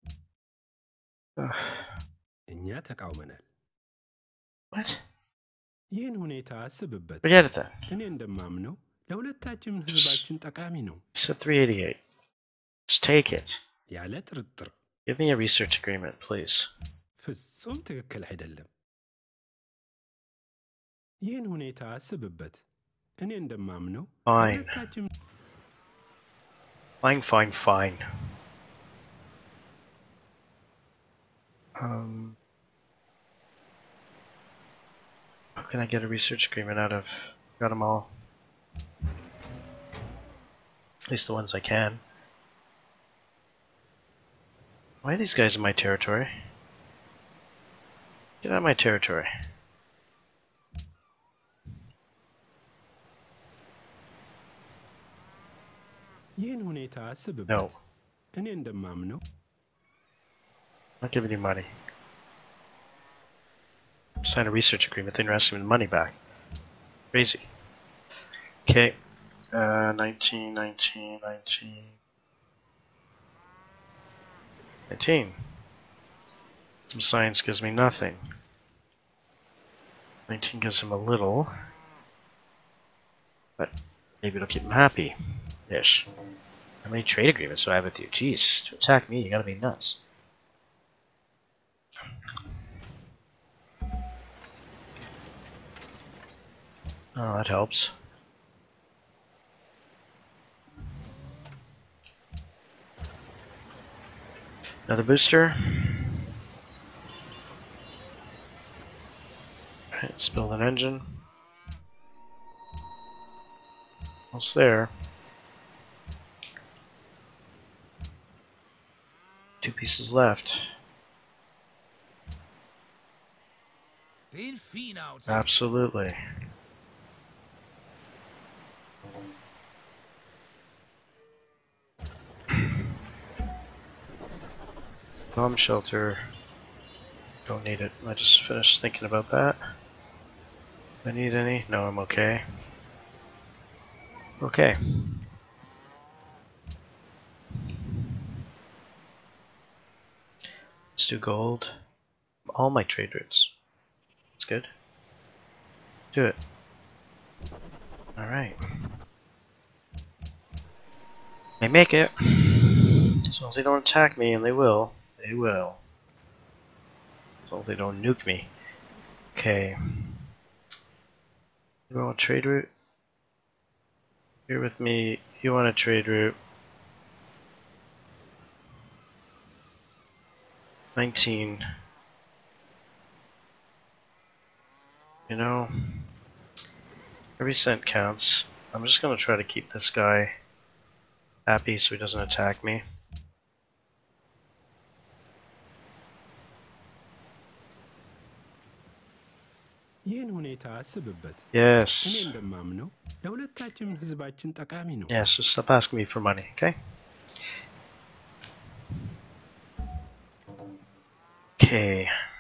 D: እኛ ተቃውመናል።
A: What?
D: ይህን ሁኔታ አስብበት።
A: Forget it then.
D: እኔ እንደማምነው ለሁለታችን ህዝባችን ጠቃሚ ነው።
A: You said three eighty-eight. Just take it.
D: ያለ ጥርጥር።
A: Give me a research agreement, please.
D: ፍጹም ትክክል አይደለም። ይህን ሁኔታ አስብበት። እኔ እንደማምነው
A: Fine.
D: ለሁለታችን
A: Fine, fine, fine. Um, how can I get a research agreement out of? Got them all. At least the ones I can. Why are these guys in my territory? Get out of my territory.
D: ይህን ሁኔታ አስብበት።
A: No,
D: እኔ እንደማምነው
A: I'm not giving you money. Sign a research agreement, then you're asking me the money back. Crazy. Okay. Uh, nineteen, nineteen, nineteen. nineteen. Some science gives me nothing. nineteen gives him a little. But maybe it'll keep him happy. Ish. How many trade agreements do I have with you? Jeez, to attack me, you gotta be nuts. Oh, that helps. Another booster. Alright, let's build an engine. Almost there. Two pieces left.
E: Den fin out.
A: Absolutely. Bomb shelter. Don't need it. I just finished thinking about that. Do I need any? No, I'm okay. Okay. Let's do gold. All my trade routes. That's good. Do it. Alright. They make it. As long as they don't attack me, and they will. They will. As long as they don't nuke me. Okay. You want a trade route? Here with me. You want a trade route? nineteen. You know, every cent counts. I'm just gonna try to keep this guy happy so he doesn't attack me.
D: ይህን ሁኔታ አስብበት። እኔ
A: Yes.
D: እንደማምነው ለሁለታችንም ህዝባችን ጠቃሚ ነው።
A: Yes, just stop asking me for money, okay? Okay.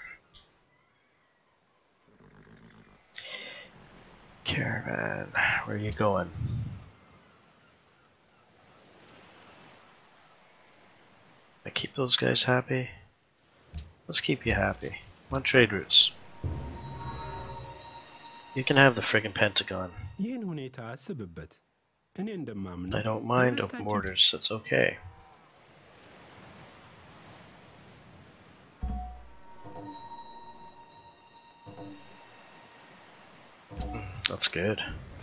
A: Caravan, where are you going? I keep those guys happy? Let's keep you happy. On trade routes. You can have the friggin' Pentagon.
D: ይህን ሁኔታ አስብበት። እኔ እንደማምነው
A: I don't mind of
D: ለሁለታችን
A: mortars, that's okay. Mm, That's good.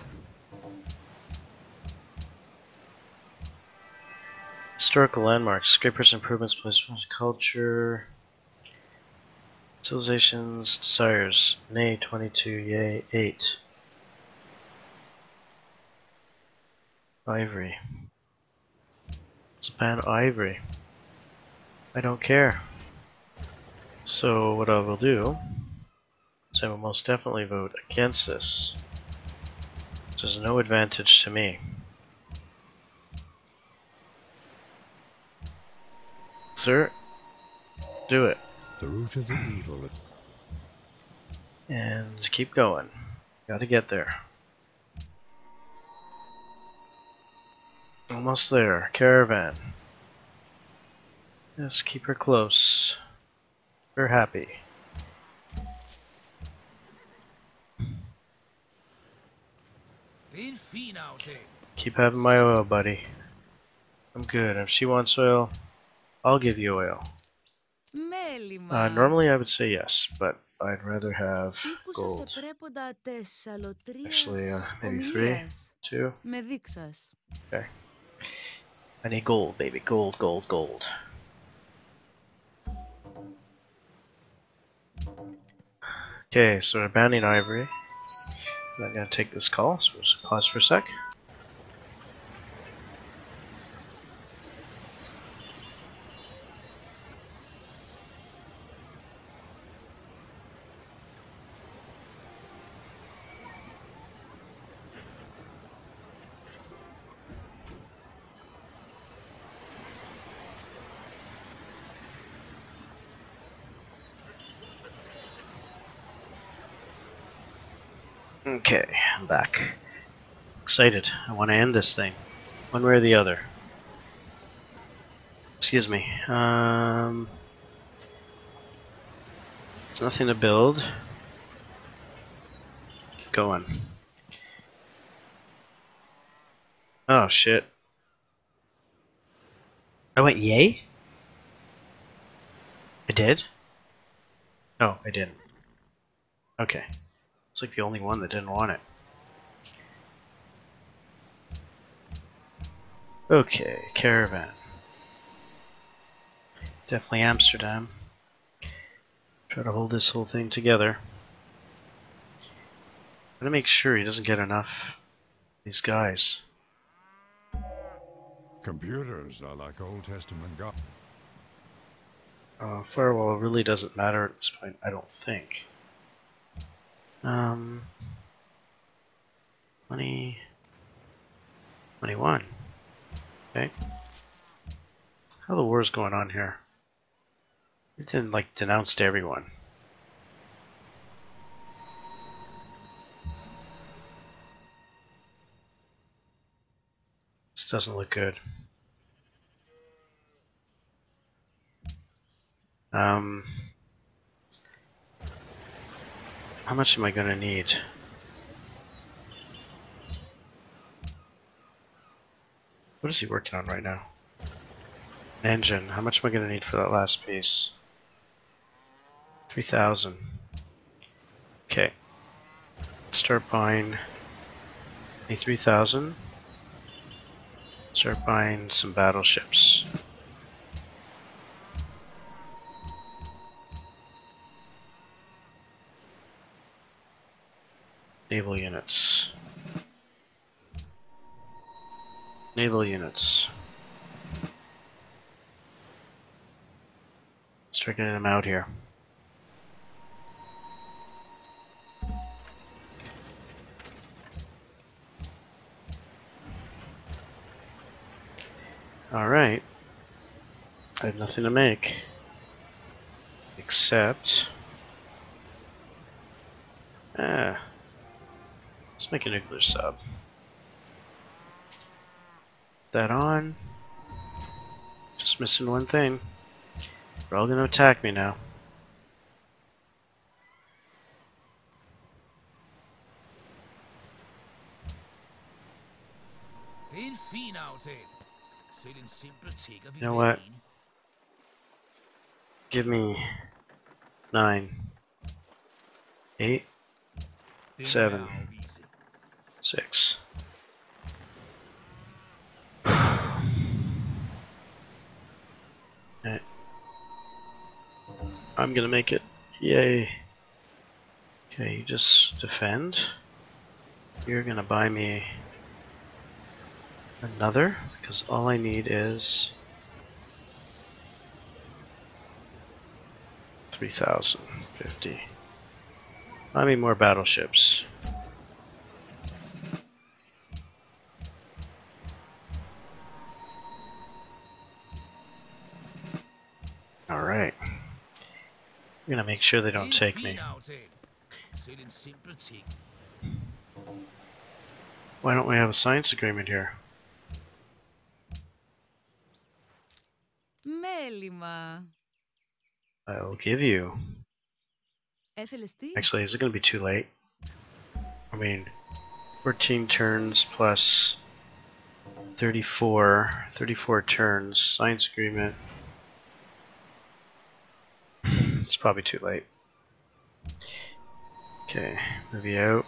A: Historical landmarks, scrapers, improvements, place culture, civilizations, desires, nay twenty-two, yay eight. Ivory. Let's ban ivory. I don't care. So what I will do is I will most definitely vote against this. There's no advantage to me. Sir, do it.
C: The root of the evil.
A: And keep going. Gotta get there. Almost there. Caravan. Just keep her close. We're happy.
E: Den fin out.
A: Keep having my oil, buddy. I'm good. If she wants oil, I'll give you oil.
B: Μέλημα.
A: Uh, normally I would say yes, but I'd rather have
B: Ήκουσα
A: gold.
B: σε πρέποντα Τεσσαλοτρίας
A: Actually, uh, maybe three,
B: ομιλίας.
A: two.
B: Με δείξας.
A: Okay. I need gold, baby. Gold, gold, gold. Okay, so we're banning ivory. I'm gonna take this call, so we'll just pause for a sec. Okay, I'm back. Excited. I want to end this thing. One way or the other. Excuse me. Um, there's nothing to build. Keep going. Oh shit. I went yay? I did? No, I didn't. Okay. It's like the only one that didn't want it. Okay, caravan. Definitely Amsterdam. Try to hold this whole thing together. Gotta make sure he doesn't get enough of these guys.
C: Computers are like Old Testament God.
A: Uh, firewall really doesn't matter at this point, I don't think. Um, twenty, twenty-one. Okay. How the war's going on here? It didn't like denounced everyone. This doesn't look good. Um, how much am I gonna need? What is he working on right now? Engine. How much am I gonna need for that last piece? Three thousand. Okay. Start buying a three thousand. Start buying some battleships. Naval units. Naval units. Start getting them out here. Alright. I have nothing to make. Except... Ah. Let's make a nuclear sub. That on. Just missing one thing. They're all gonna attack me now.
E: Den fin aftale. Selv en simpel tigger vil
A: You know what?
E: være enig.
A: Give me nine, eight,
E: Den vil
A: seven,
E: jeg afvise.
A: six. Alright. I'm gonna make it. Yay. Okay, you just defend. You're gonna buy me another, because all I need is three thousand fifty. Buy me more battleships. Alright. I'm gonna make sure they don't
E: Den
A: take
E: fin
A: me.
E: aftale. Selv en simpel tigger.
A: Why don't we have a science agreement here?
B: Μέλημα.
A: I will give you.
B: Έθελες τι?
A: Actually, is it gonna be too late? I mean, fourteen turns plus thirty-four, thirty-four turns, science agreement. It's probably too late. Okay, move you out.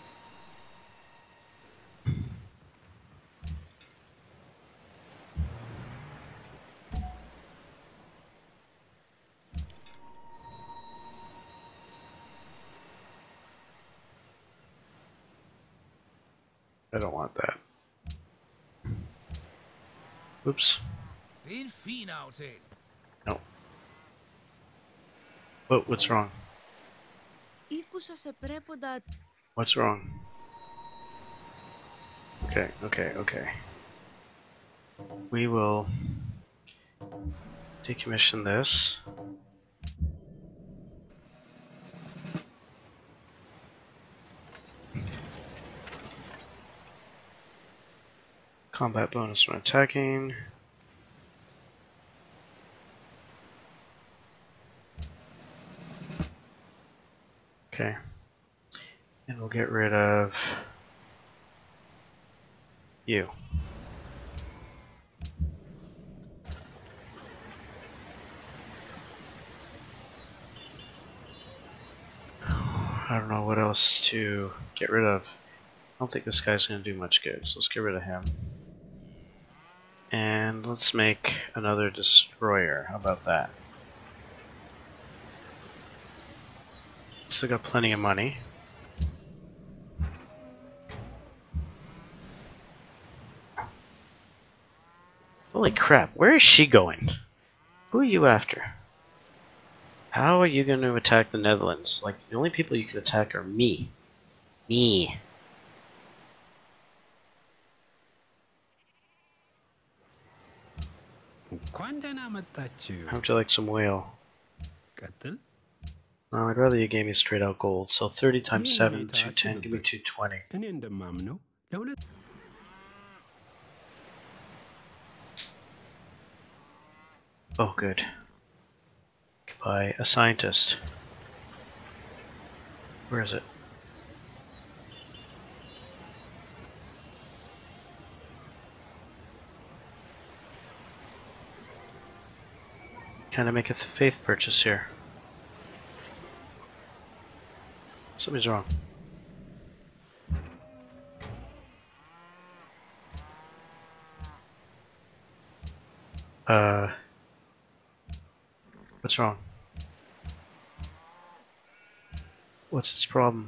A: I don't want that. Oops.
E: Den fin aftale.
A: No. What, what's wrong?
B: Ήκουσα σε πρέποντα.
A: What's wrong? Okay, okay, okay. We will decommission this. Combat bonus when attacking. Okay. And we'll get rid of you. I don't know what else to get rid of. I don't think this guy's going to do much good, so let's get rid of him. And let's make another destroyer. How about that? Still got plenty of money. Holy crap, where is she going? Who are you after? How are you going to attack the Netherlands? Like, the only people you can attack are me. Me.
D: እንኳን ደህና መጣችሁ።
A: How would you like some whale?
D: ቀጥል።
A: No, I'd rather you gave me straight out gold. So thirty times
D: ይህ
A: seven,
D: ሁኔታ
A: two ten, give me
D: አስብበት።
A: two twenty.
D: እኔ እንደማምነው ለሁለት
A: Oh, good. Goodbye, a scientist. Where is it? Can I make a faith purchase here? Something's wrong. Uh, what's wrong? What's its problem?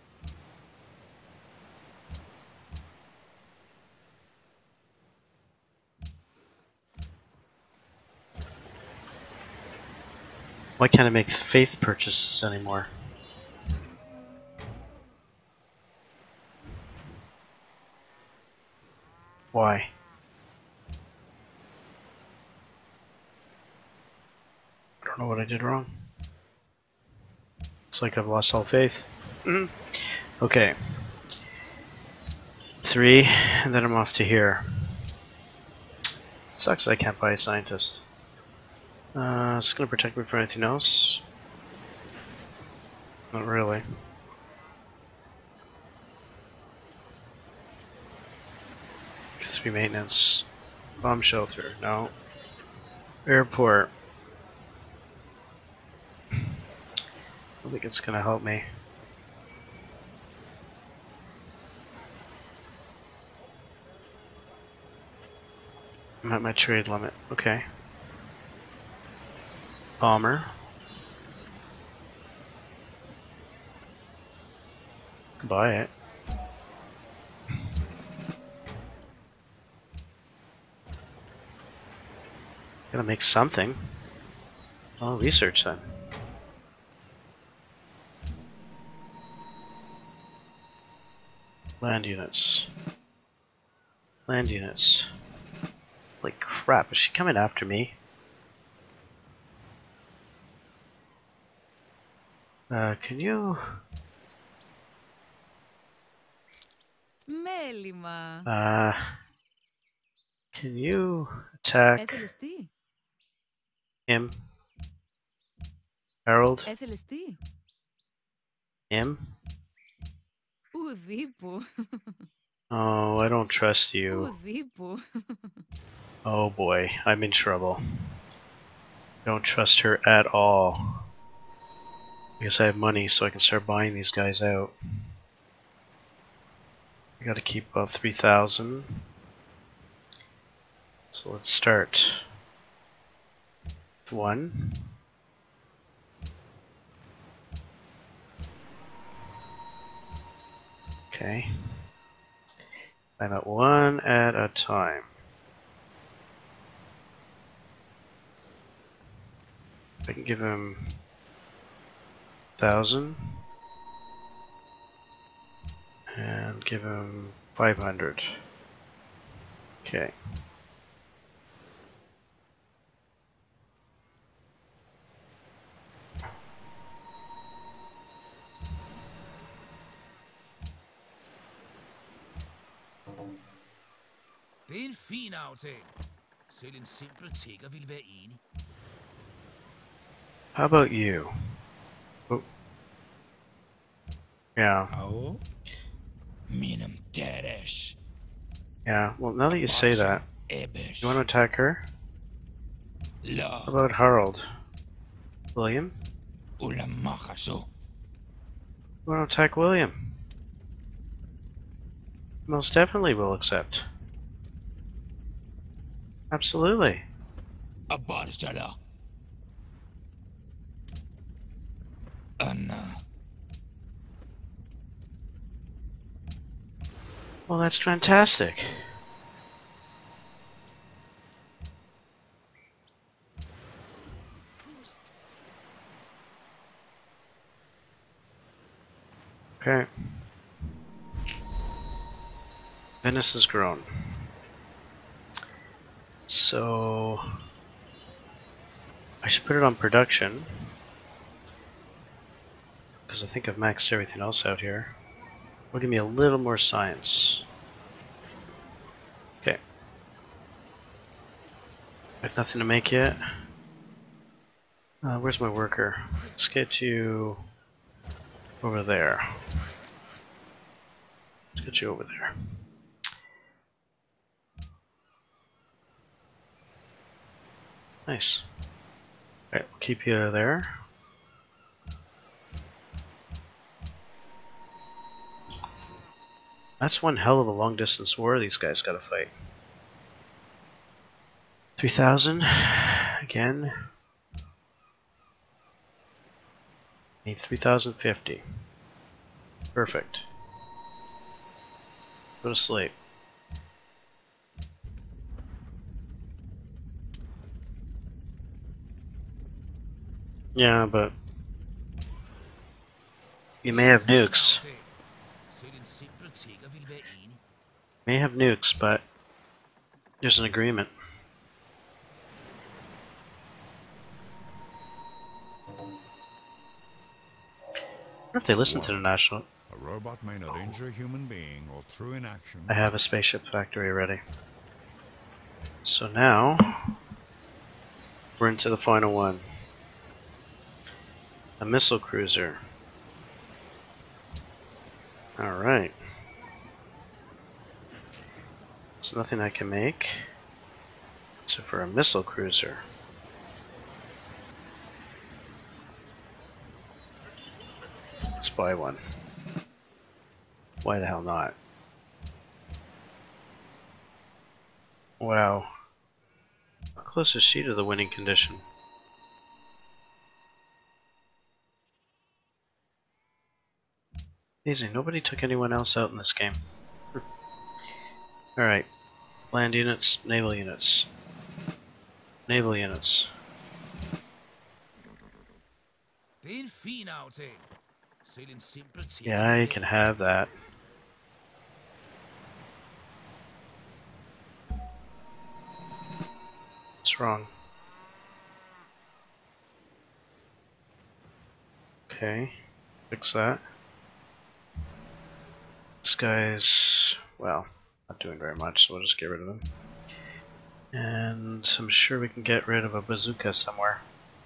A: Why can't I make faith purchases anymore? Why? I don't know what I did wrong. Looks like I've lost all faith. Mm. Okay. Three, and then I'm off to here. Sucks I can't buy a scientist. Uh, it's gonna protect me from anything else? Not really. Three maintenance. Bomb shelter, no. Airport. I don't think it's gonna help me. I'm at my trade limit, okay. Bomber. Buy it. Gotta make something. I'll research then. Land units. Land units. Like crap, is she coming after me? Uh, can you...
B: Μέλημα.
A: Uh, can you attack
B: Έθελες τι?
A: him? Harold?
B: Έθελες τι?
A: Him?
B: Ουδήπου.
A: Oh, I don't trust you.
B: Ουδήπου.
A: Oh boy, I'm in trouble. Don't trust her at all. I guess I have money so I can start buying these guys out. I gotta keep about three thousand. So let's start. One. Okay. I'm at one at a time. I can give him thousand and give him five hundred. Okay.
E: Det er en fin aftale. Selv en simpel tigger vil være enig.
A: How about you? Oh. Yeah.
D: አዎ
E: Minum deres.
A: Yeah. Well, now that you say that,
E: Ebbers.
A: you want to attack her?
E: La.
A: How about Harold? William?
E: Ulla machaso.
A: You want to attack William? Most definitely will accept. Absolutely.
E: Abarchala. Anna.
A: Well, that's fantastic. Okay. Venice has grown. So I should put it on production because I think I've maxed everything else out here. Will give me a little more science. Okay. I have nothing to make yet. Uh, where's my worker? Let's get you over there. Let's get you over there. Nice. Alright, we'll keep you there. That's one hell of a long distance war these guys gotta fight. three thousand again. Need three thousand fifty. Perfect. Go to sleep. Yeah, but you may have nukes. May have nukes, but there's an agreement. What if they listen to the national?
C: A robot may not injure a human being or through inaction.
A: I have a spaceship factory ready. So now we're into the final one. A missile cruiser. Alright. There's nothing I can make except for a missile cruiser. Let's buy one. Why the hell not? Wow. How close is she to the winning condition? Amazing, nobody took anyone else out in this game. Alright. Land units, naval units. Naval units. Yeah, I can have that. What's wrong? Okay, fix that. This guy's, well, not doing very much, so we'll just get rid of him. And I'm sure we can get rid of a bazooka somewhere.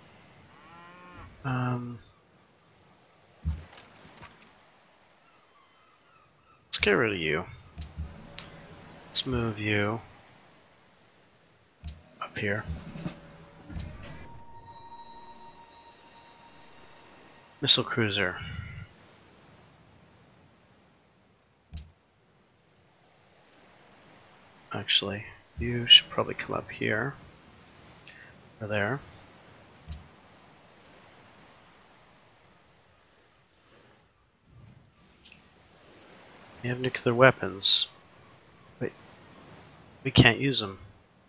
A: Um, let's get rid of you. Let's move you up here. Missile cruiser. Actually, you should probably come up here or there. You have nuclear weapons. Wait, we can't use them.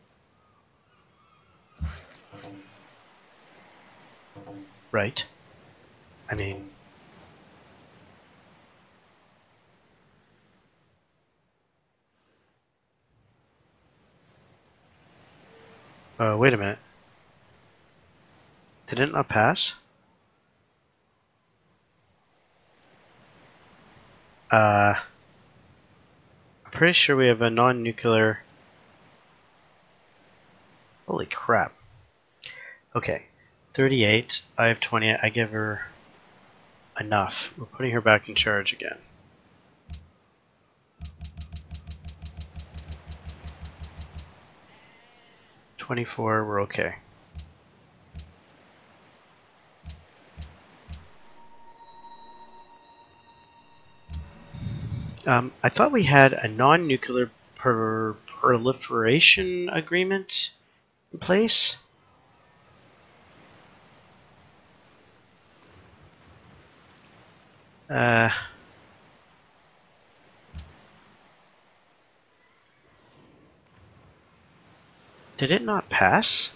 A: Right? I mean, uh, wait a minute. Did it not pass? Uh, I'm pretty sure we have a non-nuclear. Holy crap. Okay, thirty-eight. I have twenty. I give her enough. We're putting her back in charge again. twenty-four, we're okay. Um, I thought we had a non-nuclear per proliferation agreement in place. Uh, Did it not pass?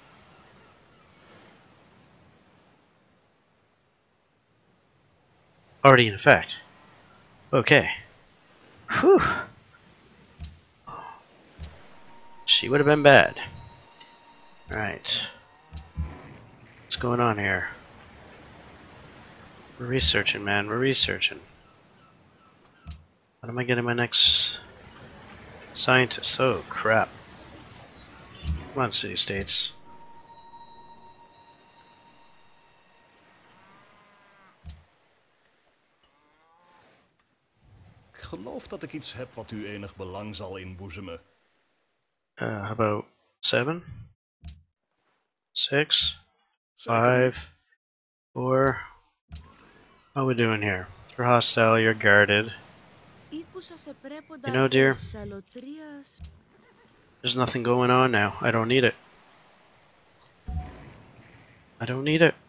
A: Already in effect. Okay. Whew. She would have been bad. Alright. What's going on here? We're researching, man. We're researching. When am I getting my next scientist? Oh, crap. Come on, city states.
F: Ik geloof dat ik iets heb wat u enig belang zal inboezemen.
A: Uh, how about seven? Six?
F: Zeker
A: Five?
F: niet.
A: Four? What are we doing here? You're hostile, you're guarded.
B: Ήκουσα σε πρέποντα
A: You know, dear,
B: της αλωτρίας.
A: there's nothing going on now. I don't need it. I don't need it.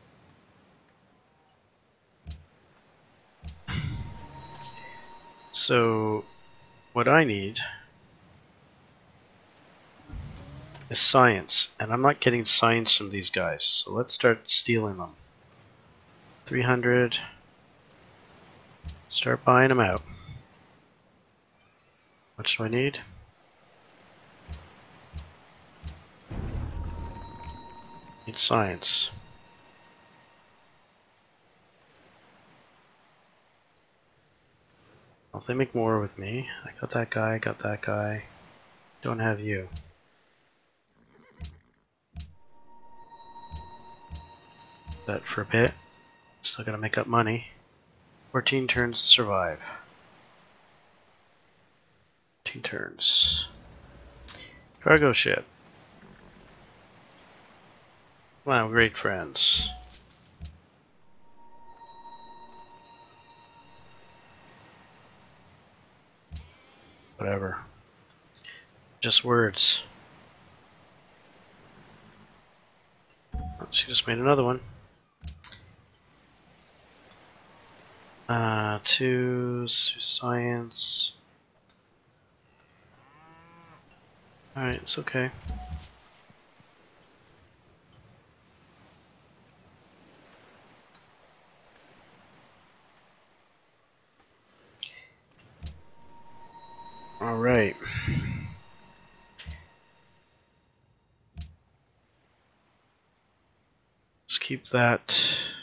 A: So, what I need is science, and I'm not getting science from these guys, so let's start stealing them. three hundred. Start buying them out. How much do I need? Need science. Well, if they make more with me, I got that guy, got that guy. Don't have you. That for a bit. Still gotta make up money. fourteen turns to survive. fourteen turns. Cargo ship. Wow, great friends. Whatever. Just words. Oh, she just made another one. Uh, two science. Alright, it's okay. Alright. Let's keep that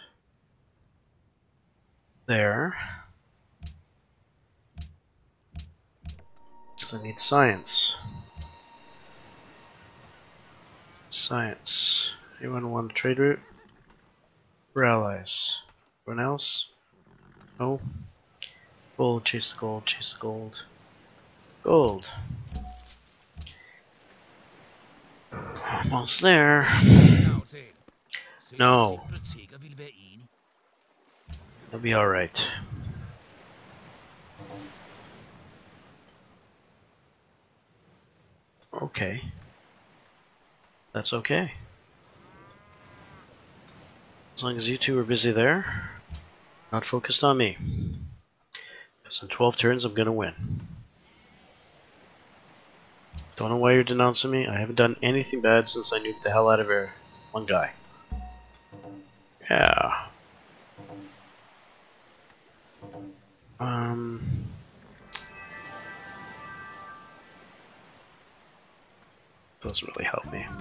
A: there. Because I need science. Science. Anyone want a trade route? We're allies. Anyone else? No? Gold, chase the gold, chase the gold. Gold. Almost there. No. It'll be alright. Okay. That's okay. As long as you two are busy there, not focused on me. Because in twelve turns I'm gonna win. Don't know why you're denouncing me. I haven't done anything bad since I nuked the hell out of her one guy. Yeah. Um. Doesn't really help me.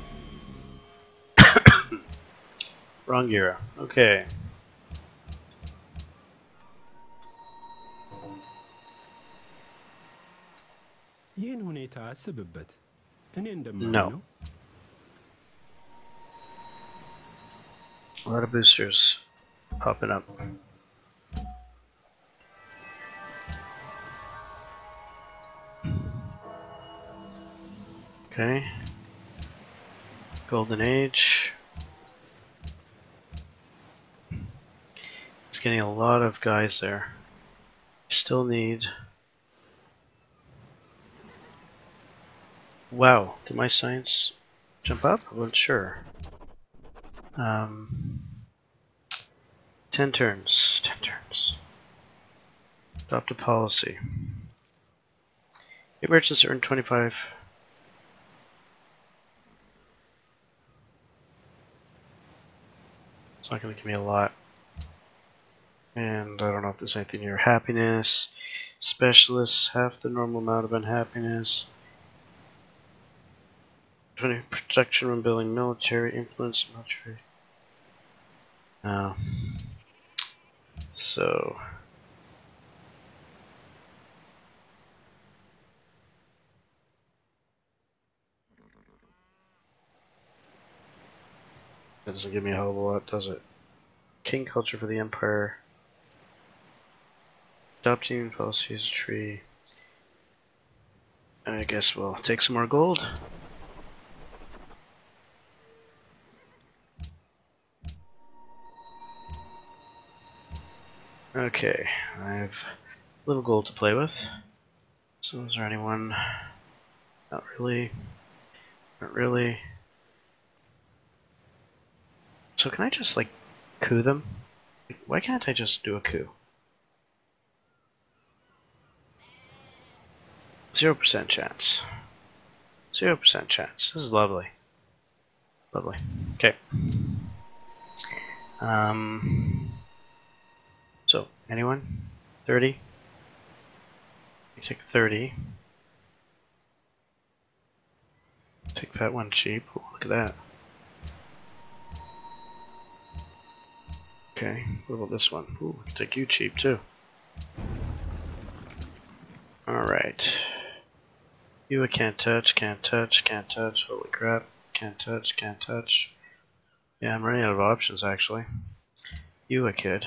A: Wrong era. Okay.
D: ይህን ሁኔታ አስብበት። እኔ
A: No.
D: እንደማምነው
A: A lot of boosters popping up. Okay. Golden Age. It's getting a lot of guys there. Still need. Wow, did my science jump up? I wasn't sure. Um, ten turns. Ten turns. Adopt a policy. Eight merchants earn twenty-five. It's not going to give me a lot. And I don't know if there's anything near happiness. Specialists, half the normal amount of unhappiness. twenty protection when building military, influence military. Oh. So. That doesn't give me a hell of a lot, does it? King culture for the empire. Adopting policy as a tree. I guess we'll take some more gold. Okay, I have a little gold to play with. So is there anyone? Not really. Not really. So can I just like coup them? Why can't I just do a coup? Zero percent chance. Zero percent chance. This is lovely. Lovely. Okay. Um. So anyone? Thirty. You take thirty. Take that one cheap. Ooh, look at that. Okay. What about this one? Ooh, I can take you cheap too. All right. You I can't touch, can't touch, can't touch. Holy crap. Can't touch, can't touch. Yeah, I'm running out of options actually. You I could.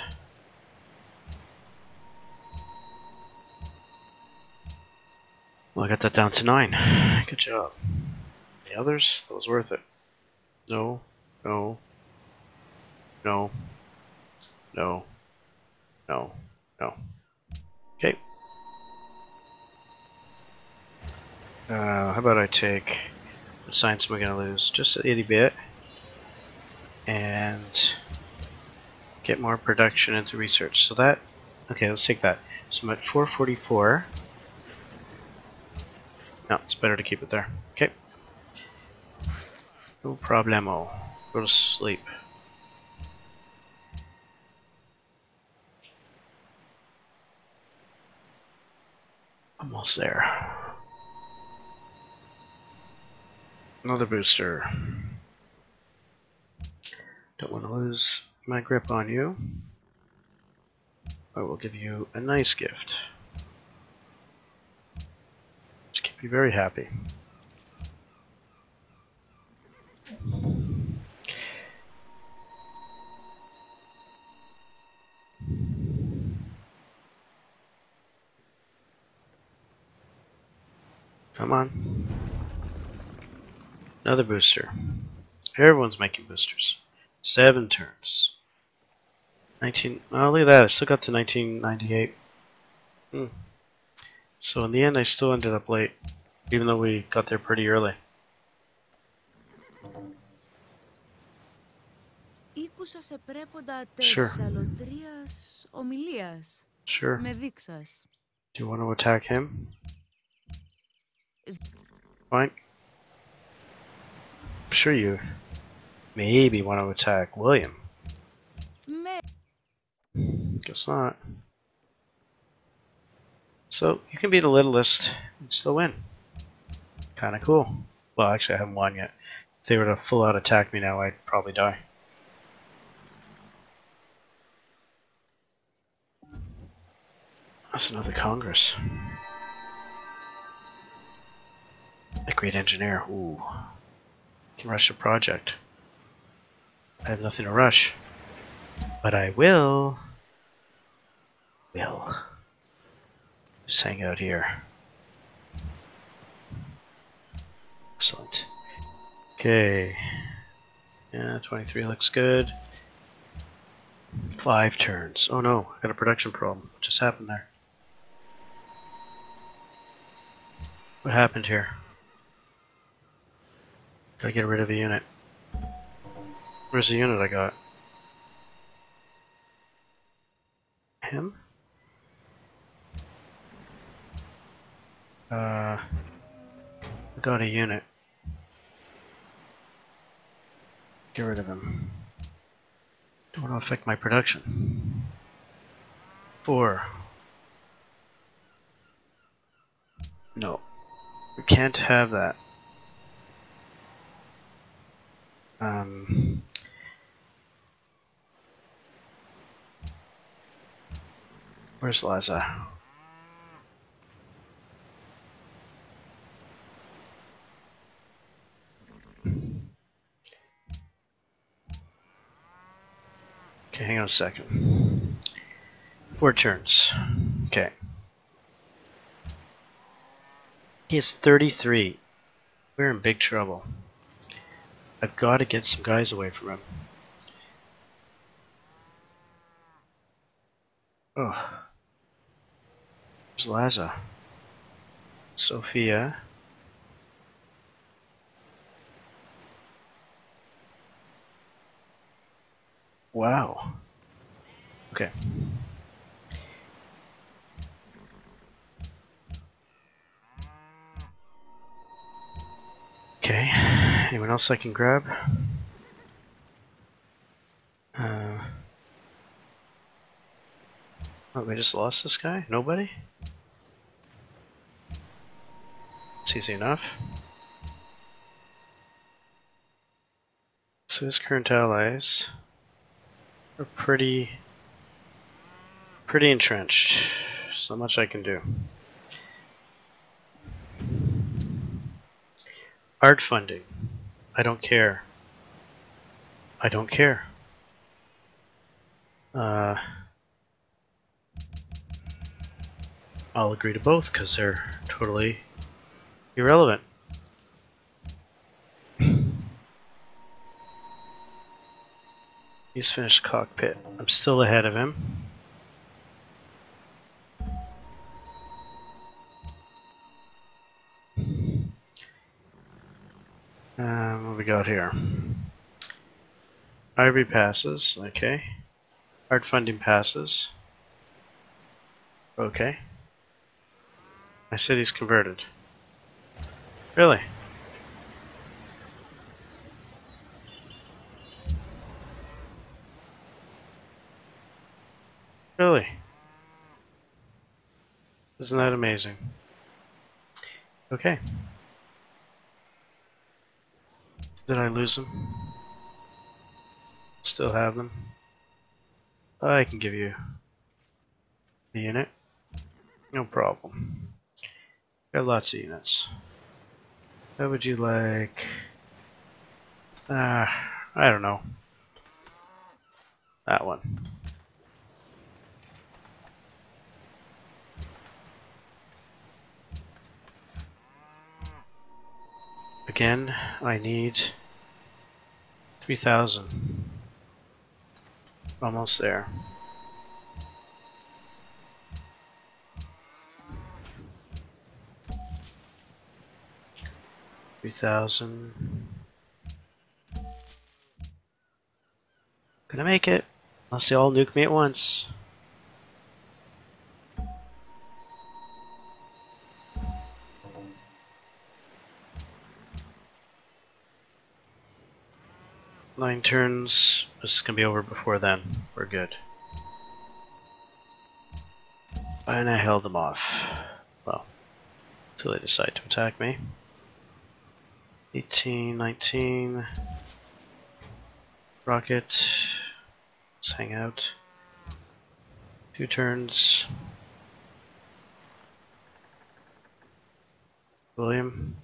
A: Well, I got that down to nine. Good job. The others? That was worth it. No, no, no, no, no, no. Okay. Uh, how about I take, what science am I gonna lose? Just a itty bit. And get more production into research. So that, okay, let's take that. So I'm at four forty-four. No, it's better to keep it there. Okay. No problemo. Go to sleep. Almost there. Another booster. Don't want to lose my grip on you. I will give you a nice gift. Just keep you very happy. Come on. Another booster. Everyone's making boosters. Seven turns. nineteen. Oh, look at that. I still got to nineteen ninety-eight. Hmm. So in the end, I still ended up late, even though we got there pretty early.
B: Ήκουσα σε πρέποντα
A: Sure.
B: τεσσαλοτρίας ομιλίας.
A: Sure.
B: Με δείξας.
A: Do you want to attack him? Fine. I'm sure you maybe want to attack William.
B: Με...
A: Guess not. So you can be the littlest and still win. Kinda cool. Well, actually I haven't won yet. If they were to full out attack me now, I'd probably die. That's another Congress. A great engineer. Ooh. Can rush a project. I have nothing to rush. But I will. Will. Just hang out here. Excellent. Okay. Yeah, twenty-three looks good. Five turns. Oh no, I got a production problem. What just happened there? What happened here? Gotta get rid of a unit. Where's the unit I got? Him? Uh, I got a unit. Get rid of him. Don't want to affect my production. Four. No. We can't have that. Um... Where's Liza? Okay, hang on a second. Four turns. Okay. He has thirty-three. We're in big trouble. I've got to get some guys away from him. Oh. There's Liza. Sophia. Wow. Okay. Okay. Anyone else I can grab? Uh. Oh, we just lost this guy? Nobody? It's easy enough. So his current allies are pretty pretty entrenched. So much I can do. Art funding. I don't care. I don't care. Uh, I'll agree to both because they're totally irrelevant. He's finished cockpit. I'm still ahead of him. Um, what we got here? I V passes, okay. Art funding passes. Okay. My city's converted. Really? Really? Isn't that amazing? Okay. Did I lose them? Still have them. I can give you a unit. No problem. Got lots of units. How would you like? Ah, uh, I don't know. That one. Again, I need three thousand. Almost there. Three thousand. Gonna make it, unless they all nuke me at once. Nine turns. This is gonna be over before then. We're good. And I held them off. Well, until they decide to attack me. eighteen, nineteen. Rocket. Let's hang out. Two turns. William.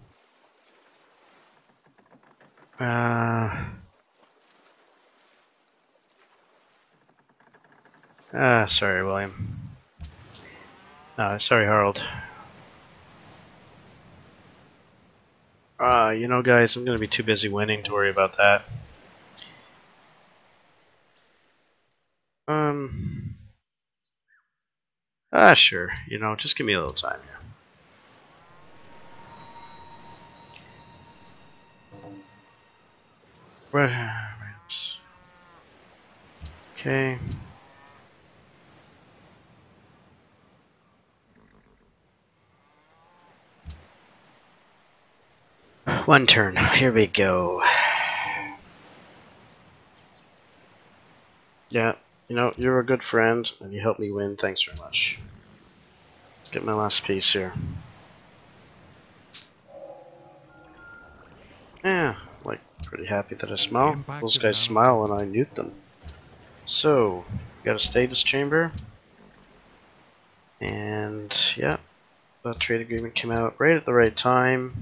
A: Uh. Ah, sorry, William. Uh, sorry, Harold. Uh, you know, guys, I'm gonna be too busy winning to worry about that. Um. Ah, sure. You know, just give me a little time here. Right. Okay. One turn. Here we go. Yeah, you know, you're a good friend, and you helped me win. Thanks very much. Get my last piece here. Yeah, like, pretty happy that I smile.
C: impact
A: Those
C: of
A: guys smile when I mute them. So, got a status chamber. And, yeah, the trade agreement came out right at the right time.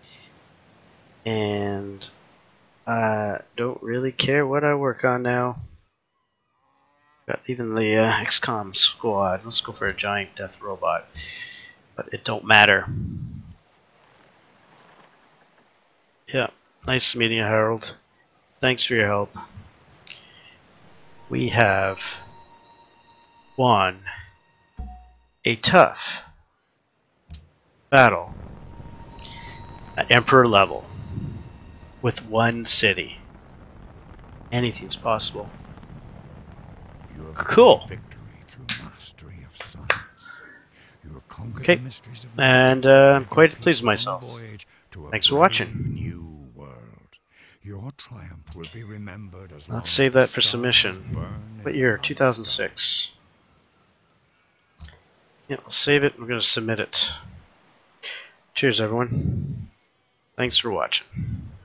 A: And I don't really care what I work on now. Got even the uh, X COM squad. Let's go for a giant death robot. But it don't matter. Yeah, nice meeting you, Harold. Thanks for your help. We have won a tough battle at Emperor level with one city. Anything's possible.
C: You have
A: Cool.
C: achieved victory through mastery of science. You have conquered
A: Okay,
C: the mysteries of
A: and
C: magic,
A: uh, I'm
C: led your
A: quite
C: people
A: pleased with
C: on a
A: myself.
C: voyage to a
A: Thanks for
C: brave
A: watching.
C: new world. Your triumph will be remembered as long
A: Let's
C: as
A: save
C: the
A: that for
C: stars
A: submission.
C: burn
A: What
C: in
A: year?
C: the night
A: two thousand
C: sky.
A: six. Yeah, I'll save it. We're going to submit it. Cheers, everyone. Thanks for watching.